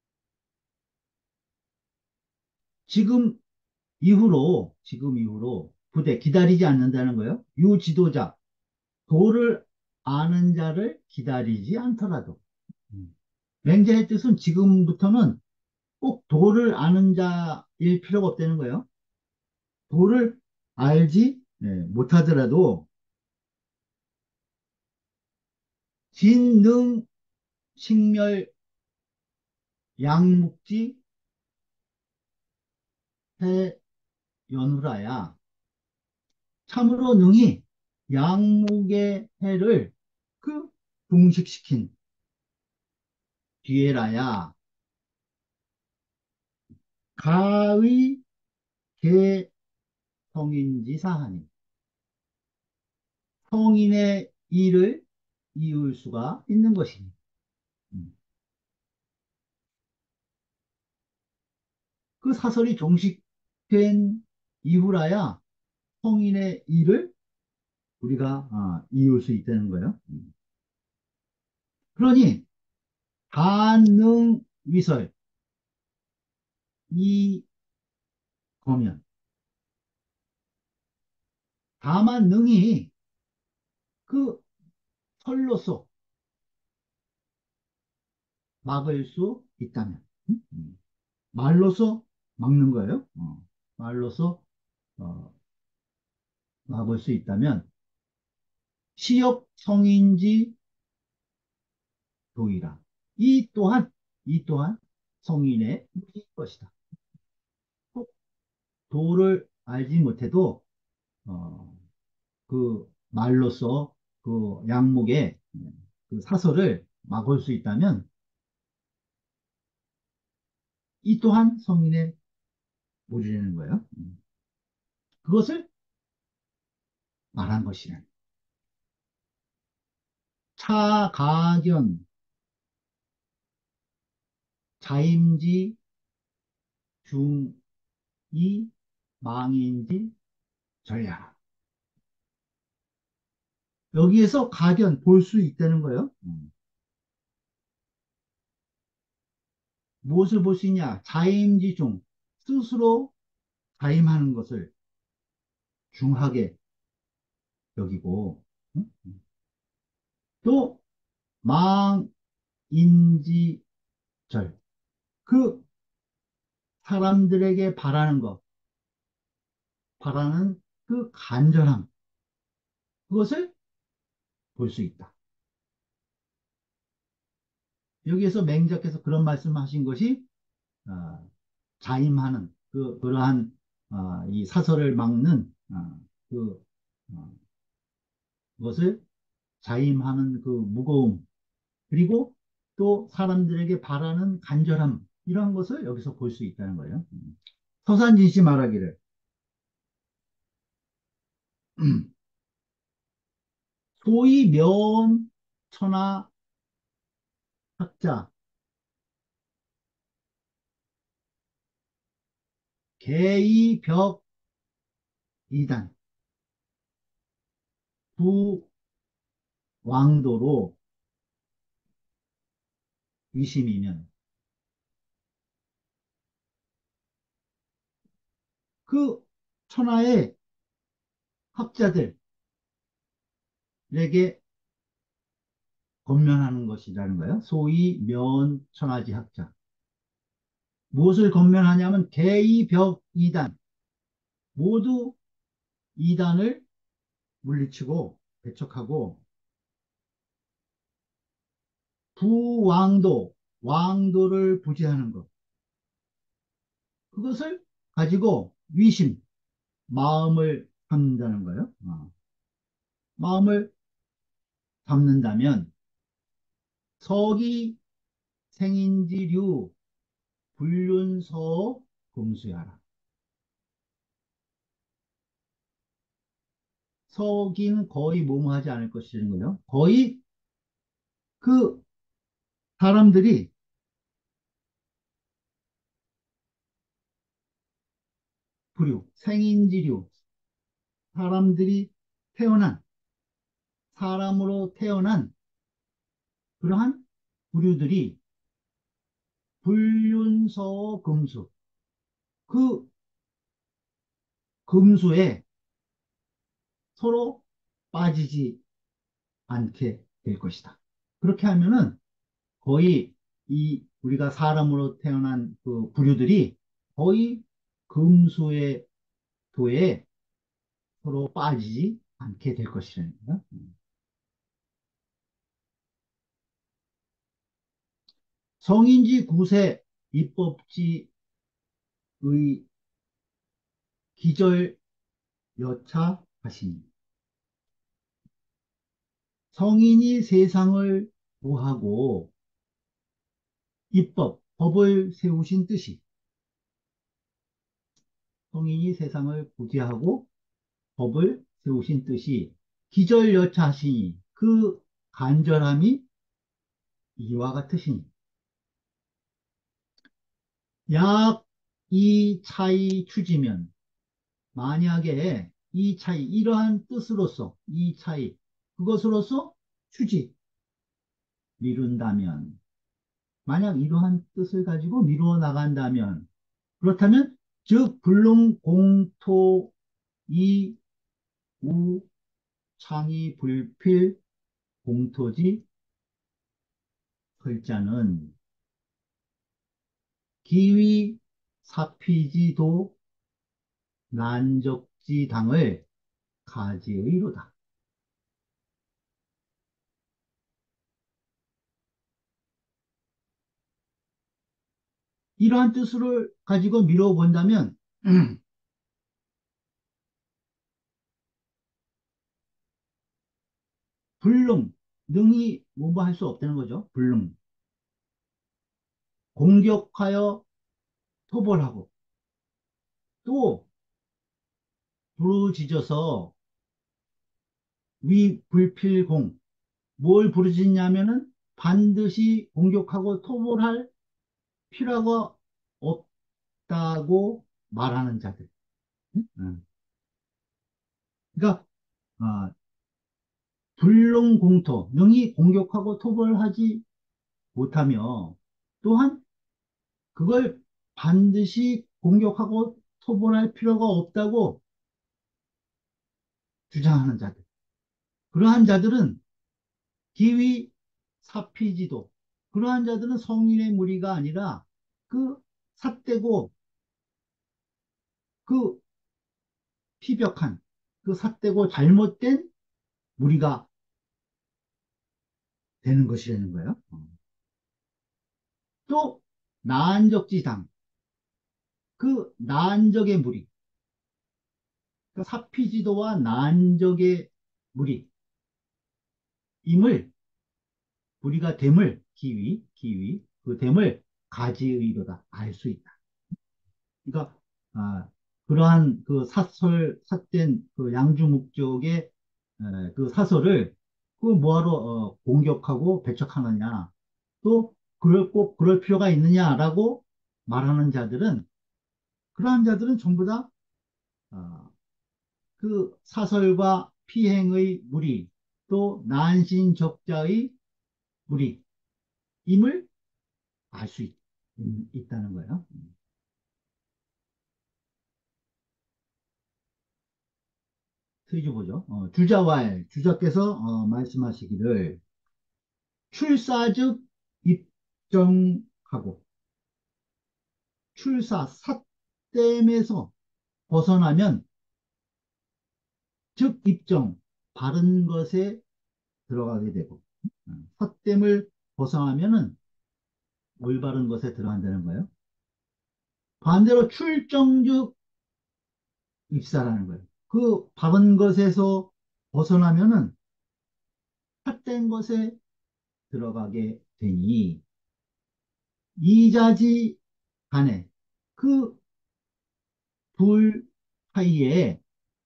S1: 지금 이후로 지금 이후로 부대 기다리지 않는다는 거예요. 유지도자 도를 아는 자를 기다리지 않더라도 음. 맹자의 뜻은 지금부터는 꼭 도를 아는 자일 필요가 없다는 거예요. 도를 알지 예, 못하더라도 진능 식멸 양묵지 해연후라야 참으로 능히 양목의 해를 그 종식시킨 뒤에라야 가의 개성인지 사하니 성인의 일을 이을 수가 있는 것이니 음. 그 사설이 종식된 이후라야 성인의 일을 우리가 아, 이을 수 있다는 거예요. 음. 그러니 반능위설 이 거면 다만 능이 그 설로서 막을 수 있다면 음? 음. 말로서 막는 거예요. 어. 말로서 어, 막을 수 있다면 시역 성인지 도이라. 이 또한 이 또한 성인의 무기일 것이다. 꼭 도를 알지 못해도 어, 그 말로서 그 양목의 그 사설을 막을 수 있다면 이 또한 성인의 무리라는 거예요. 음. 그것을 말한 것이라. 차가견 자임지 중이 망인지 전략. 여기에서 가견 볼 수 있다는 거예요. 음. 무엇을 볼 수 있냐? 자임지 중 스스로 자임하는 것을 중하게 여기고 음? 또 망인지절 그 사람들에게 바라는 것 바라는 그 간절함 그것을 볼 수 있다. 여기에서 맹자께서 그런 말씀하신 것이 어, 자임하는 그 그러한 어, 이 사설을 막는 어, 그 어, 것을 자임하는 그 무거움 그리고 또 사람들에게 바라는 간절함 이러한 것을 여기서 볼 수 있다는 거예요. 음. 서산진시 말하기를 소위 면천하 학자 계의벽 이단 부왕도로 위심이면 그 천하의 학자들에게 건면하는 것이라는 거예요. 소위 면천하지 학자. 무엇을 건면하냐면 계의벽 이단 모두 이단을 물리치고 배척하고 부왕도 왕도를 부지하는 것 그것을 가지고 위심 마음을 잡는다는 거예요. 어. 마음을 잡는다면 서기 생인지류 불륜서 금수하라. 서기는 거의 뭐뭐하지 않을 것이라는 거예요. 거의 그 사람들이 부류, 생인지류, 사람들이 태어난, 사람으로 태어난 그러한 부류들이 불륜서 금수, 그 금수에 서로 빠지지 않게 될 것이다. 그렇게 하면은 거의 이 우리가 사람으로 태어난 그 부류들이 거의 금수의 도에 서로 빠지지 않게 될 것이라는 거야. 성인지 구세 입법지의 기절 여차 하시니 성인이 세상을 구하고 입법, 법을 세우신 뜻이 성인이 세상을 구제하고 법을 세우신 뜻이 기절여차하시니 그 간절함이 이와 같으시니 약 이 차이 추지면 만약에 이 차이 이러한 뜻으로서 이 차이 그것으로서 추지 미룬다면 만약 이러한 뜻을 가지고 미루어 나간다면 그렇다면 즉 불능공토 이 우 창이 불필 공토지 글자는 기위 사피지도 난적지당을 가지의로다. 이러한 뜻을 가지고 미루어 본다면 불능, 능이 뭐뭐 할 수 없다는 거죠. 불능. 공격하여 토벌하고 또 부르짖어서 위불필공 뭘 부르짖냐면은 반드시 공격하고 토벌할 필요가 없다고 말하는 자들. 음. 그러니까 아, 불능공토, 능히 공격하고 토벌하지 못하며 또한 그걸 반드시 공격하고 토벌할 필요가 없다고 주장하는 자들. 그러한 자들은 기위 사피지도. 그러한 자들은 성인의 무리가 아니라 그 삿되고 그 피벽한 그 삿되고 잘못된 무리가 되는 것이라는 거예요. 또 난적지당 그 난적의 무리 그 사피지도와 난적의 무리 임을 우리가 됨을 기위 기위 그 됨을 가지의로다 알 수 있다. 그러니까 아, 그러한 그 사설 삿된 그 양주 목적의 에, 그 사설을 그 뭐하러 어, 공격하고 배척하느냐 또 그럴 꼭 그럴 필요가 있느냐라고 말하는 자들은 그러한 자들은 전부 다 어, 그 사설과 피행의 무리 또 난신적자의 무리 임을 알 수 있다는 거예요. 트위즈 보죠. 어, 주자왈, 주자께서 어, 말씀하시기를 출사즉 입정하고 출사 삿됨에서 벗어나면 즉 입정 바른 것에 들어가게 되고 어, 삿됨을 벗어나면은 올바른 것에 들어간다는 거예요. 반대로 출정즉 입사라는 거예요. 그 바른 것에서 벗어나면은 삿된 것에 들어가게 되니 이자지 간에 그 둘 사이에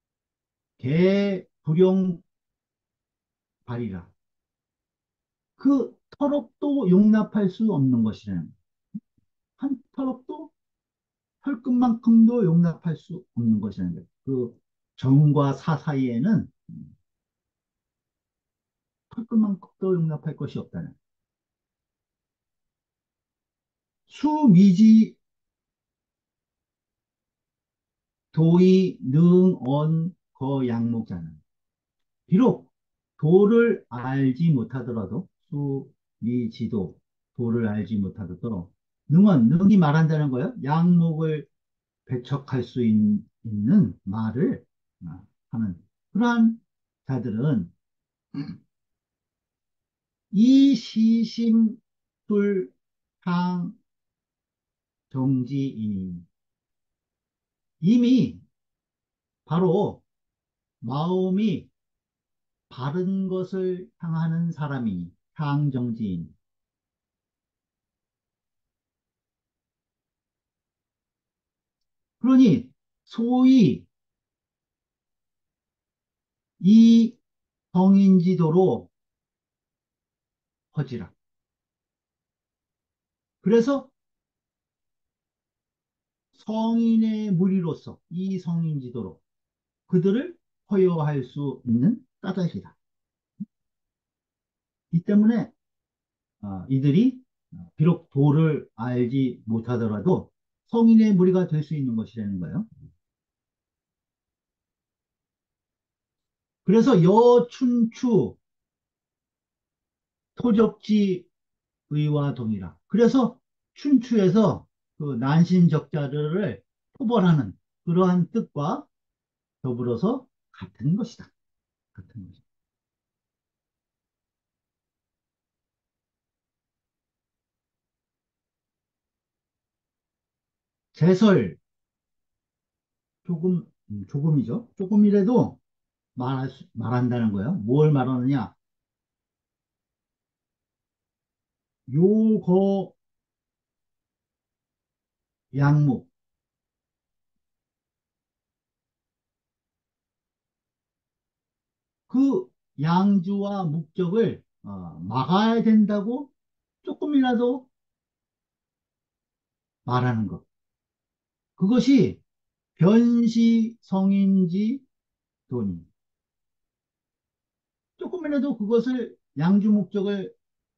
S1: 개불용 발이라 그 터럭도 용납할 수 없는 것이라는 한 터럭도 털끝만큼도 용납할 수 없는 것이라는 거예요. 그 정과 사 사이에는 털끝만큼도 용납할 것이 없다는 수미지 도의 능언 거양목자는 비록 도를 알지 못하더라도 수미지도 도를 알지 못하도록 능언, 능이 말한다는 거예요. 양목을 배척할 수 있, 는 말을 어, 하는 그러한 자들은 이 시심술 상 정지인 이미 바로 마음이 바른 것을 향하는 사람이 상정지인. 그러니 소위 이 성인지도로 허지라. 그래서 성인의 무리로서 이 성인지도로 그들을 허여할 수 있는 까닭이다. 이 때문에 어, 이들이 비록 도를 알지 못하더라도 성인의 무리가 될 수 있는 것이라는 거예요. 그래서 여춘추 토적지 의와 동이라. 그래서 춘추에서 그 난신적자들을 토벌하는 그러한 뜻과 더불어서 같은 것이다. 같은 것이다. 제설 조금 음, 조금이죠. 조금이라도 말할 수- 말한다는 거예요. 뭘 말하느냐? 요거 양목 그 양주와 목적을 어, 막아야 된다고 조금이라도 말하는 것. 그것이 변시성인지 돈이. 조금이라도 그것을 양주 목적을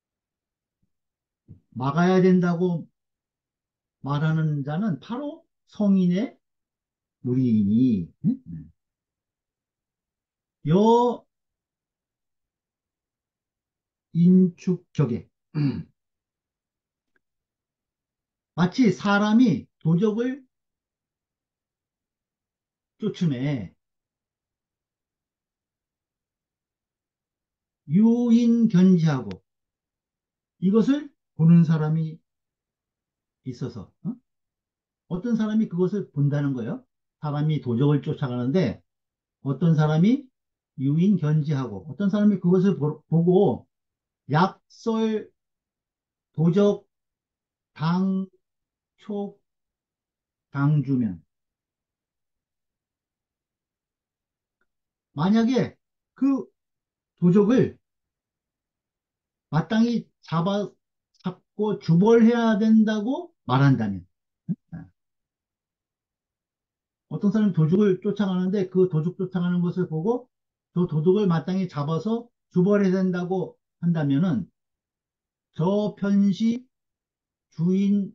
S1: 막아야 된다고 말하는 자는 바로 성인의 무리이니 응? 여인축격에 마치 사람이 도적을 쫓음에 유인견지하고 이것을 보는 사람이 있어서 어? 어떤 사람이 그것을 본다는 거예요. 사람이 도적을 쫓아가는데 어떤 사람이 유인견지하고 어떤 사람이 그것을 보, 보고 약설 도적 당촉 당주면 만약에 그 도적을 마땅히 잡아 잡고 주벌해야 된다고 말한다면 어떤 사람이 도둑을 쫓아가는데 그 도둑 쫓아가는 것을 보고 저 도둑을 마땅히 잡아서 주벌해야 된다고 한다면은 저 편시 주인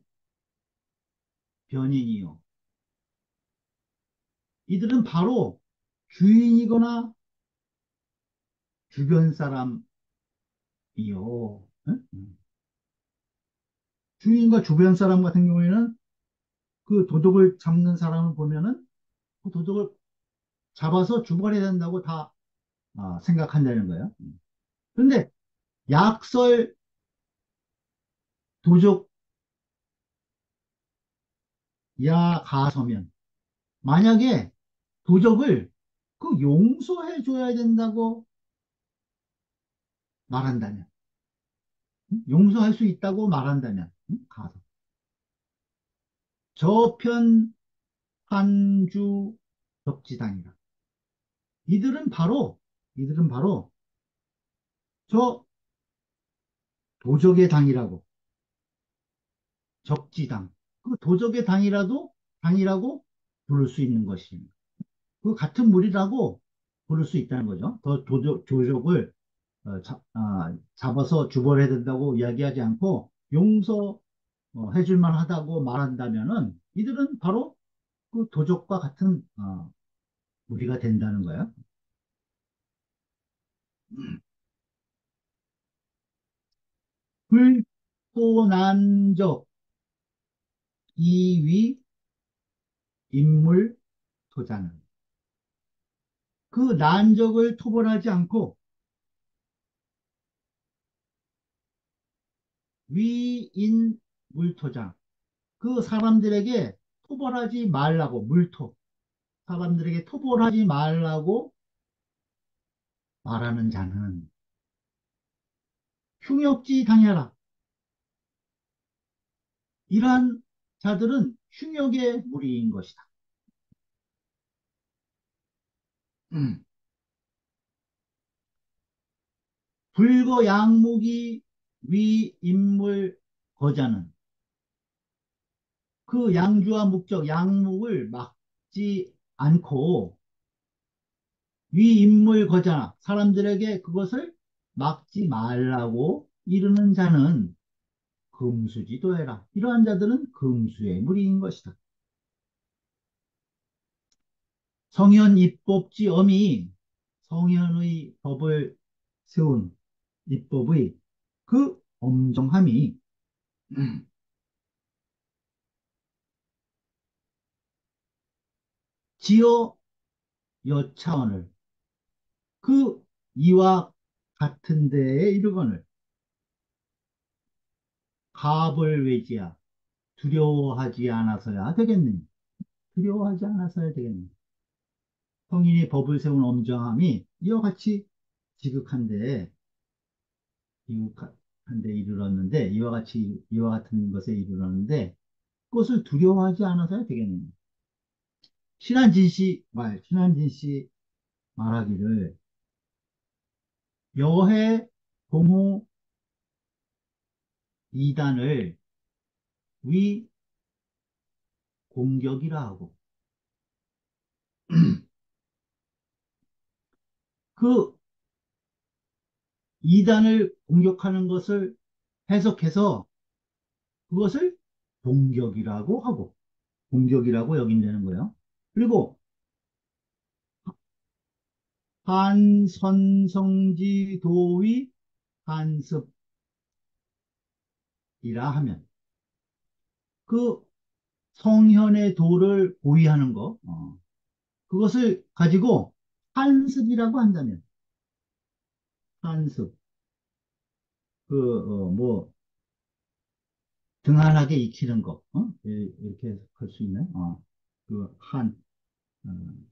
S1: 변인이요. 이들은 바로 주인이거나 주변 사람이요. 응? 주인과 주변 사람 같은 경우에는 그 도둑을 잡는 사람을 보면은 그 도둑을 잡아서 주벌해야 된다고 다 아, 생각한다는 거예요. 그런데 약설 도적 야 가서면 만약에 도적을 그 용서해 줘야 된다고 말한다면 응? 용서할 수 있다고 말한다면 응? 가서 저편 한주 적지당이라 이들은 바로 이들은 바로 저 도적의 당이라고 적지당 그 도적의 당이라도 당이라고 부를 수 있는 것입니다. 그 같은 무리라고 부를 수 있다는 거죠. 더 도적, 조적을 어, 자- 아, 잡아서 주벌해야 된다고 이야기하지 않고 용서 어, 해줄 만하다고 말한다면은 이들은 바로 그 도적과 같은 어, 무리가 된다는 거예요. 또 난적 이위 인물 토자는 그 난적을 토벌하지 않고 위인 물토장 그 사람들에게 토벌하지 말라고 물토 사람들에게 토벌하지 말라고 말하는 자는 흉역지 당해라. 이러한 자들은 흉역의 무리인 것이다. 음. 불거 양목이 위인물 거자는 그 양주와 목적 양목을 막지 않고 위인물 거자 사람들에게 그것을 막지 말라고 이르는 자는 금수지도해라. 이러한 자들은 금수의 무리인 것이다. 성현 입법지 엄이 성현의 법을 세운 입법의 그 엄정함이 지어 여차원을 그 이와 같은 데에 이르거늘 갑을 외지야 두려워하지 않아서야 되겠느냐. 두려워하지 않아서야 되겠느냐. 성인이 법을 세운 엄정함이 이와 같이 지극한데 지극한데 이르렀는데 이와 같이 이와 같은 것에 이르렀는데 그것을 두려워하지 않아서야 되겠느냐. 신한진씨 말 신한진씨 말하기를 여해 공호 이단을 위 공격이라 하고 그 이단을 공격하는 것을 해석해서 그것을 공격이라고 하고 공격이라고 여긴다는 거예요. 그리고 한선성지 도의 한습이라 하면 그 성현의 도를 보위하는 거 어, 그것을 가지고 한습이라고 한다면 한습 그 뭐 등한하게 익히는 거 어? 예, 이렇게 할 수 있나요? 어, 그한 어,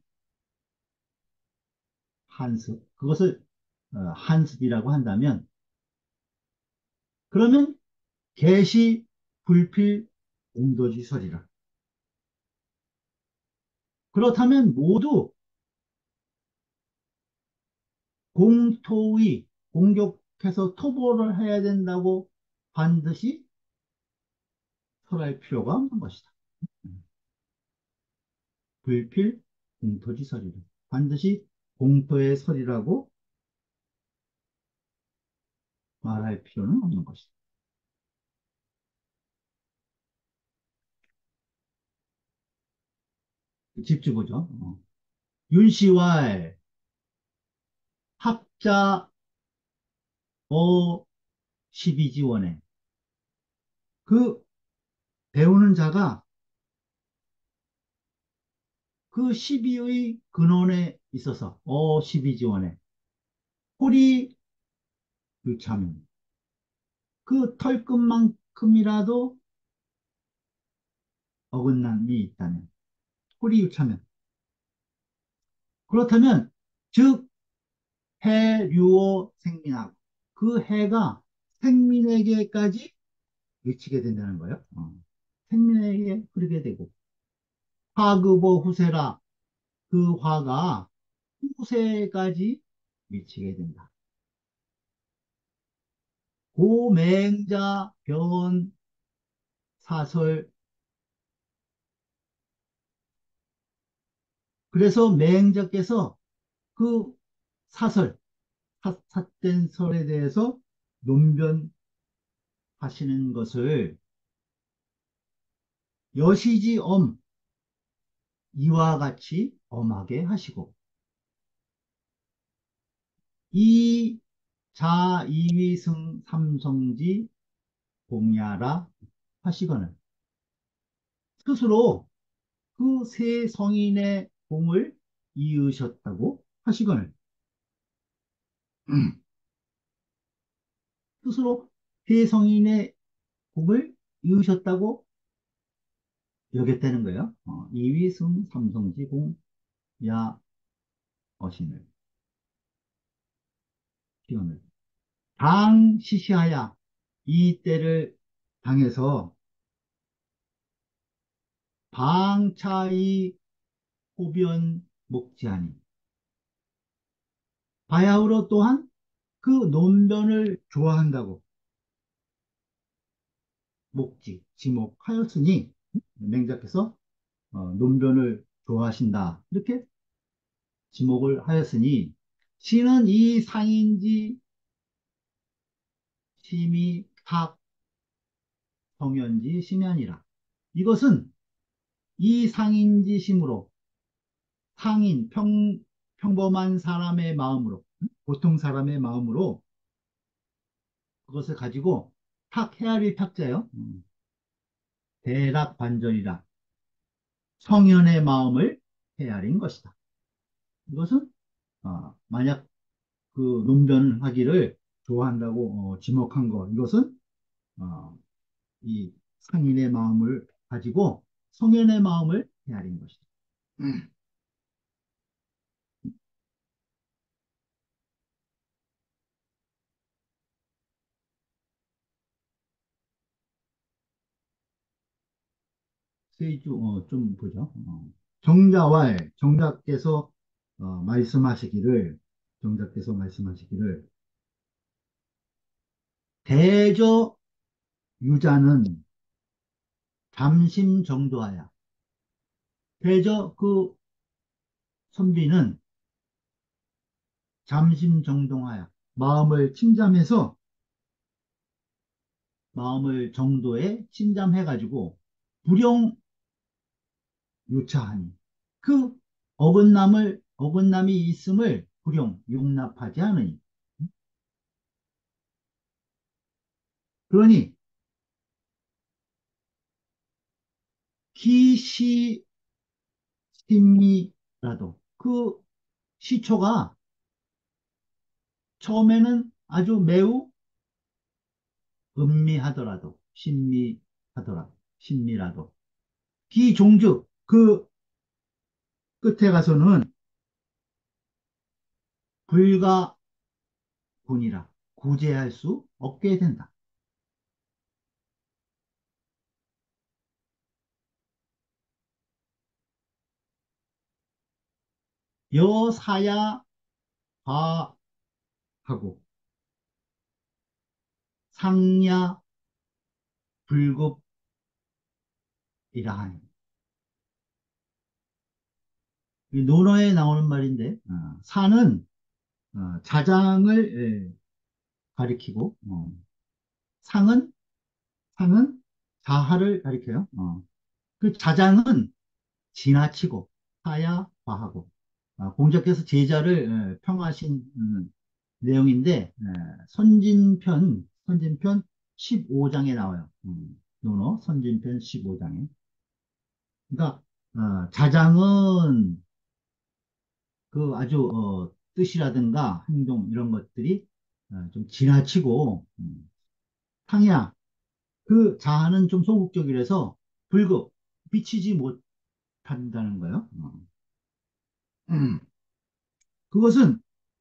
S1: 한습 그것을 어, 한습이라고 한다면 그러면 개시 불필 공도지설이라. 그렇다면 모두 공토의 공격해서 토벌을 해야 된다고 반드시 설할 필요가 없는 것이다. 불필 공토지설이라. 반드시 공토의 설이라고 말할 필요는 없는 것이다. 집주보죠. 어. 윤씨왈 학자 어 십이지원에 그 배우는 자가 그 십이의 근원에 있어서 어 십이지원에 홀이 유차면 그 털끝만큼이라도 어긋남이 있다면 홀이 유차면 그렇다면 즉 해류어 생민하고 그 해가 생민에게까지 미치게 된다는 거예요. 어. 생민에게 흐르게 되고 화급어 후세라 그 화가 후세까지 미치게 된다. 고맹자 병원 사설 그래서 맹자께서 그 사설 사, 삿된 설에 대해서 논변하시는 것을 여시지엄 이와 같이 엄하게 하시고 이 자이위승 삼성지 공야라 하시거늘. 스스로 그 세 성인의 공을 이으셨다고 하시거늘. 스스로 세 성인의 공을 이으셨다고 여겼다는 거예요. 어, 이위승 삼성지 공야 어신을 기원을 당 시시하야 이 때를 당해서 방차이 호변 목지하니 바야흐로 또한 그 논변을 좋아한다고 목지 지목하였으니 맹자께서 어, 논변을 좋아하신다 이렇게 지목을 하였으니 시는 이 상인지 심이 탁 성현지 심연이라 이것은 이 상인지 심으로 상인 평, 평범한 사람의 마음으로 보통 사람의 마음으로 그것을 가지고 탁 헤아릴 탁자요. 음, 대락 반전이라 성현의 마음을 헤아린 것이다. 이것은 어, 만약 그 논변하기를 좋아한다고 어, 지목한 거 이것은 어, 이 상인의 마음을 가지고 성현의 마음을 헤아린 것이다. 음. 세주 어, 좀 보죠. 어. 정자왈 정자께서 어, 말씀하시기를 정자께서 말씀하시기를 대저 유자는 잠심 정도하야 대저 그 선비는 잠심 정동하야 마음을 침잠해서 마음을 정도에 침잠해가지고 불용 유차하니 그 어긋남을 어긋남이 있음을 불용 용납하지 않으니 그러니 기시 심리라도 그 시초가 처음에는 아주 매우 음미하더라도 신미하더라 신미라도 기종즉 그 끝에 가서는 불가분이라 구제할 수 없게 된다. 여사야 과하고 상야 불급이라 하니 이 논어에 나오는 말인데 어, 사는 어, 자장을 예, 가리키고 어, 상은 상은 자하를 가리켜요. 어. 그 자장은 지나치고 사야 과하고 아, 공자께서 제자를 예, 평하신 음, 내용인데 예, 선진편 선진편 십오 장에 나와요. 음, 논어 선진편 십오 장에 그러니까 어, 자장은 그 아주 어, 뜻이라든가 행동 이런 것들이 어, 좀 지나치고 음, 상야 그 자아는 좀 소극적이라서 불급 비치지 못한다는 거예요. 어. 음, 그것은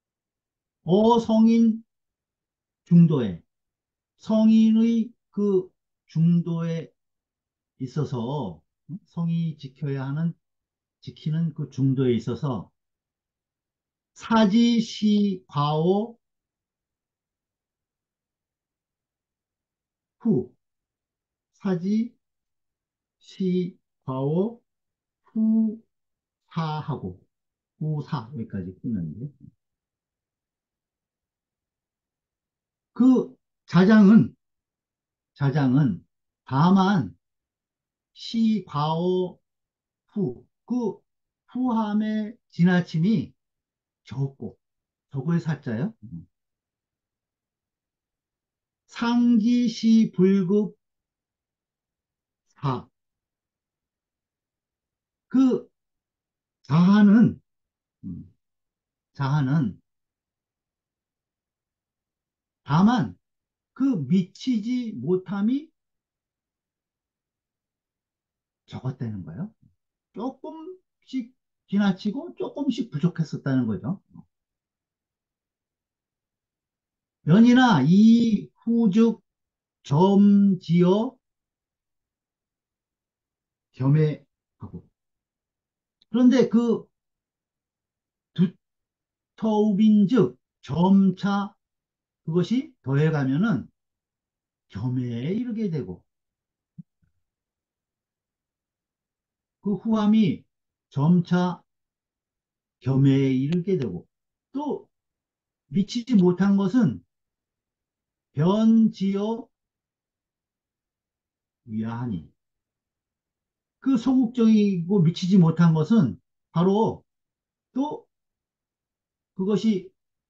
S1: 어성인 중도에 성인의 그 중도에 있어서 음, 성이 지켜야 하는 지키는 그 중도에 있어서 사지시 과오 후 사지시 과오 후사하고 후사 여기까지 끝났는데 그 자장은 자장은 다만 시 과오 후 그 후함의 지나침이 적고 적을 사자요. 음. 상기시 불급 사. 그 자하는, 음, 자하는 다만 그 미치지 못함이 적었다는 거예요. 조금씩 지나치고 조금씩 부족했었다는 거죠. 연이나 이 후즉 점지어 겸해하고. 그런데 그 두터우빈즉 점차 그것이 더해가면은 겸해에 이르게 되고, 그 후함이 점차 겸해에 이르게 되고, 또 미치지 못한 것은 변지어 위하니, 그 소극적이고 미치지 못한 것은 바로 또 그것이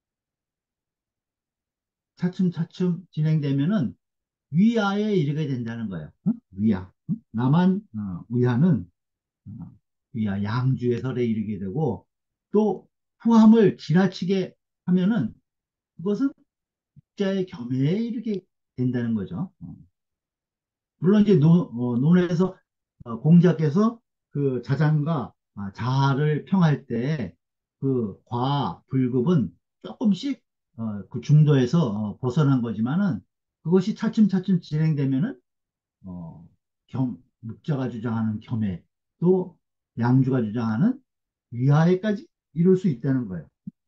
S1: 차츰차츰 진행되면은 위하에 이르게 된다는 거예요. 응? 위하. 응? 나만 어, 위하는 어, 위하 양주의 설에 이르게 되고, 또 후함을 지나치게 하면은 그것은 자의 겸해에 이르게 된다는 거죠. 어. 물론 이제 논, 어, 논에서 어, 공자께서 그 자장과 아, 자아를 평할 때 그 과, 불급은 조금씩 어, 그 중도에서 어, 벗어난 거지만은, 그것이 차츰차츰 진행되면은 어, 겸, 묵자가 주장하는 겸해, 또 양주가 주장하는 위하에까지 이룰 수 있다는 거예요.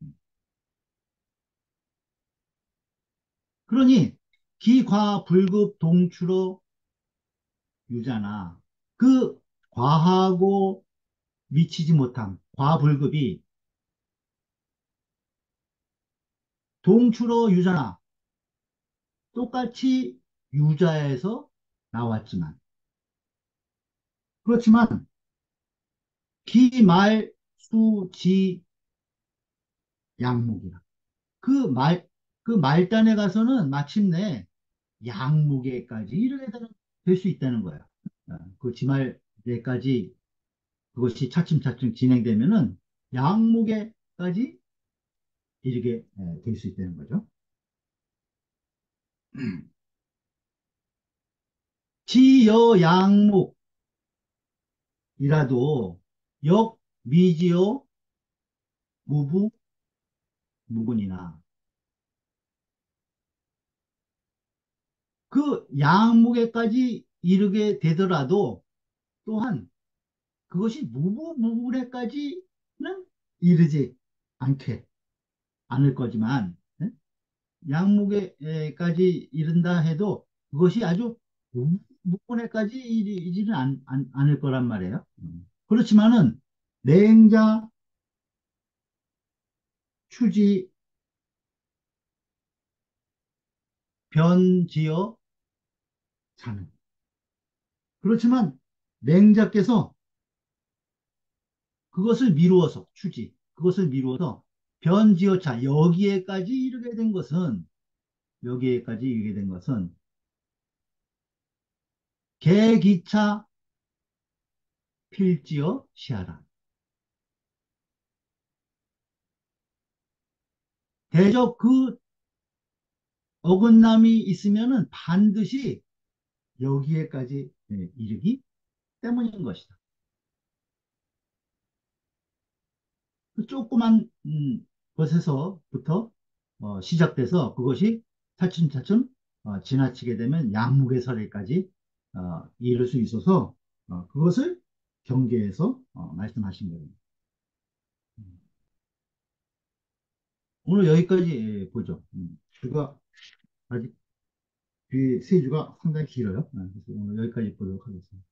S1: 그러니 기과 불급 동추로 유자나, 그 과하고 미치지 못함, 과불급이 동추로 유자나 똑같이 유자에서 나왔지만, 그렇지만 기말 수지 양목이라, 그 말, 그 말단에 가서는 마침내 양무게까지 이르게 될 수 있다는 거야. 어, 그 지말에까지 그것이 차츰차츰 진행되면은 양무게까지 이르게 될 수 있다는 거죠. 지여 양목이라도 역 미지요 무부 무근이나, 그 양무게까지 이르게 되더라도 또한 그것이 무부무분에까지는 이르지 않게 않을 거지만, 예? 양무게까지 이른다 해도 그것이 아주 무분에까지 이르지는 않, 않, 않을 거란 말이에요. 음. 그렇지만은 맹자 추지 변지어 자는, 그렇지만 맹자께서 그것을 미루어서 추지, 그것을 미루어서 변지어차 여기에까지 이르게 된 것은, 여기에까지 이르게 된 것은 개기차 필지어 시하라. 대적 그 어긋남이 있으면은 반드시 여기에까지 예, 이르기 때문인 것이다. 그 조그만 음, 것에서부터 어, 시작돼서 그것이 차츰차츰 어, 지나치게 되면 양무개설에까지 어, 이룰 수 있어서 어, 그것을 경계에서 어, 말씀하신 거예요. 음. 오늘 여기까지 예, 보죠. 음, 주가 아직 뒤에 세 주가 상당히 길어요. 네, 그래서 오늘 여기까지 보도록 하겠습니다.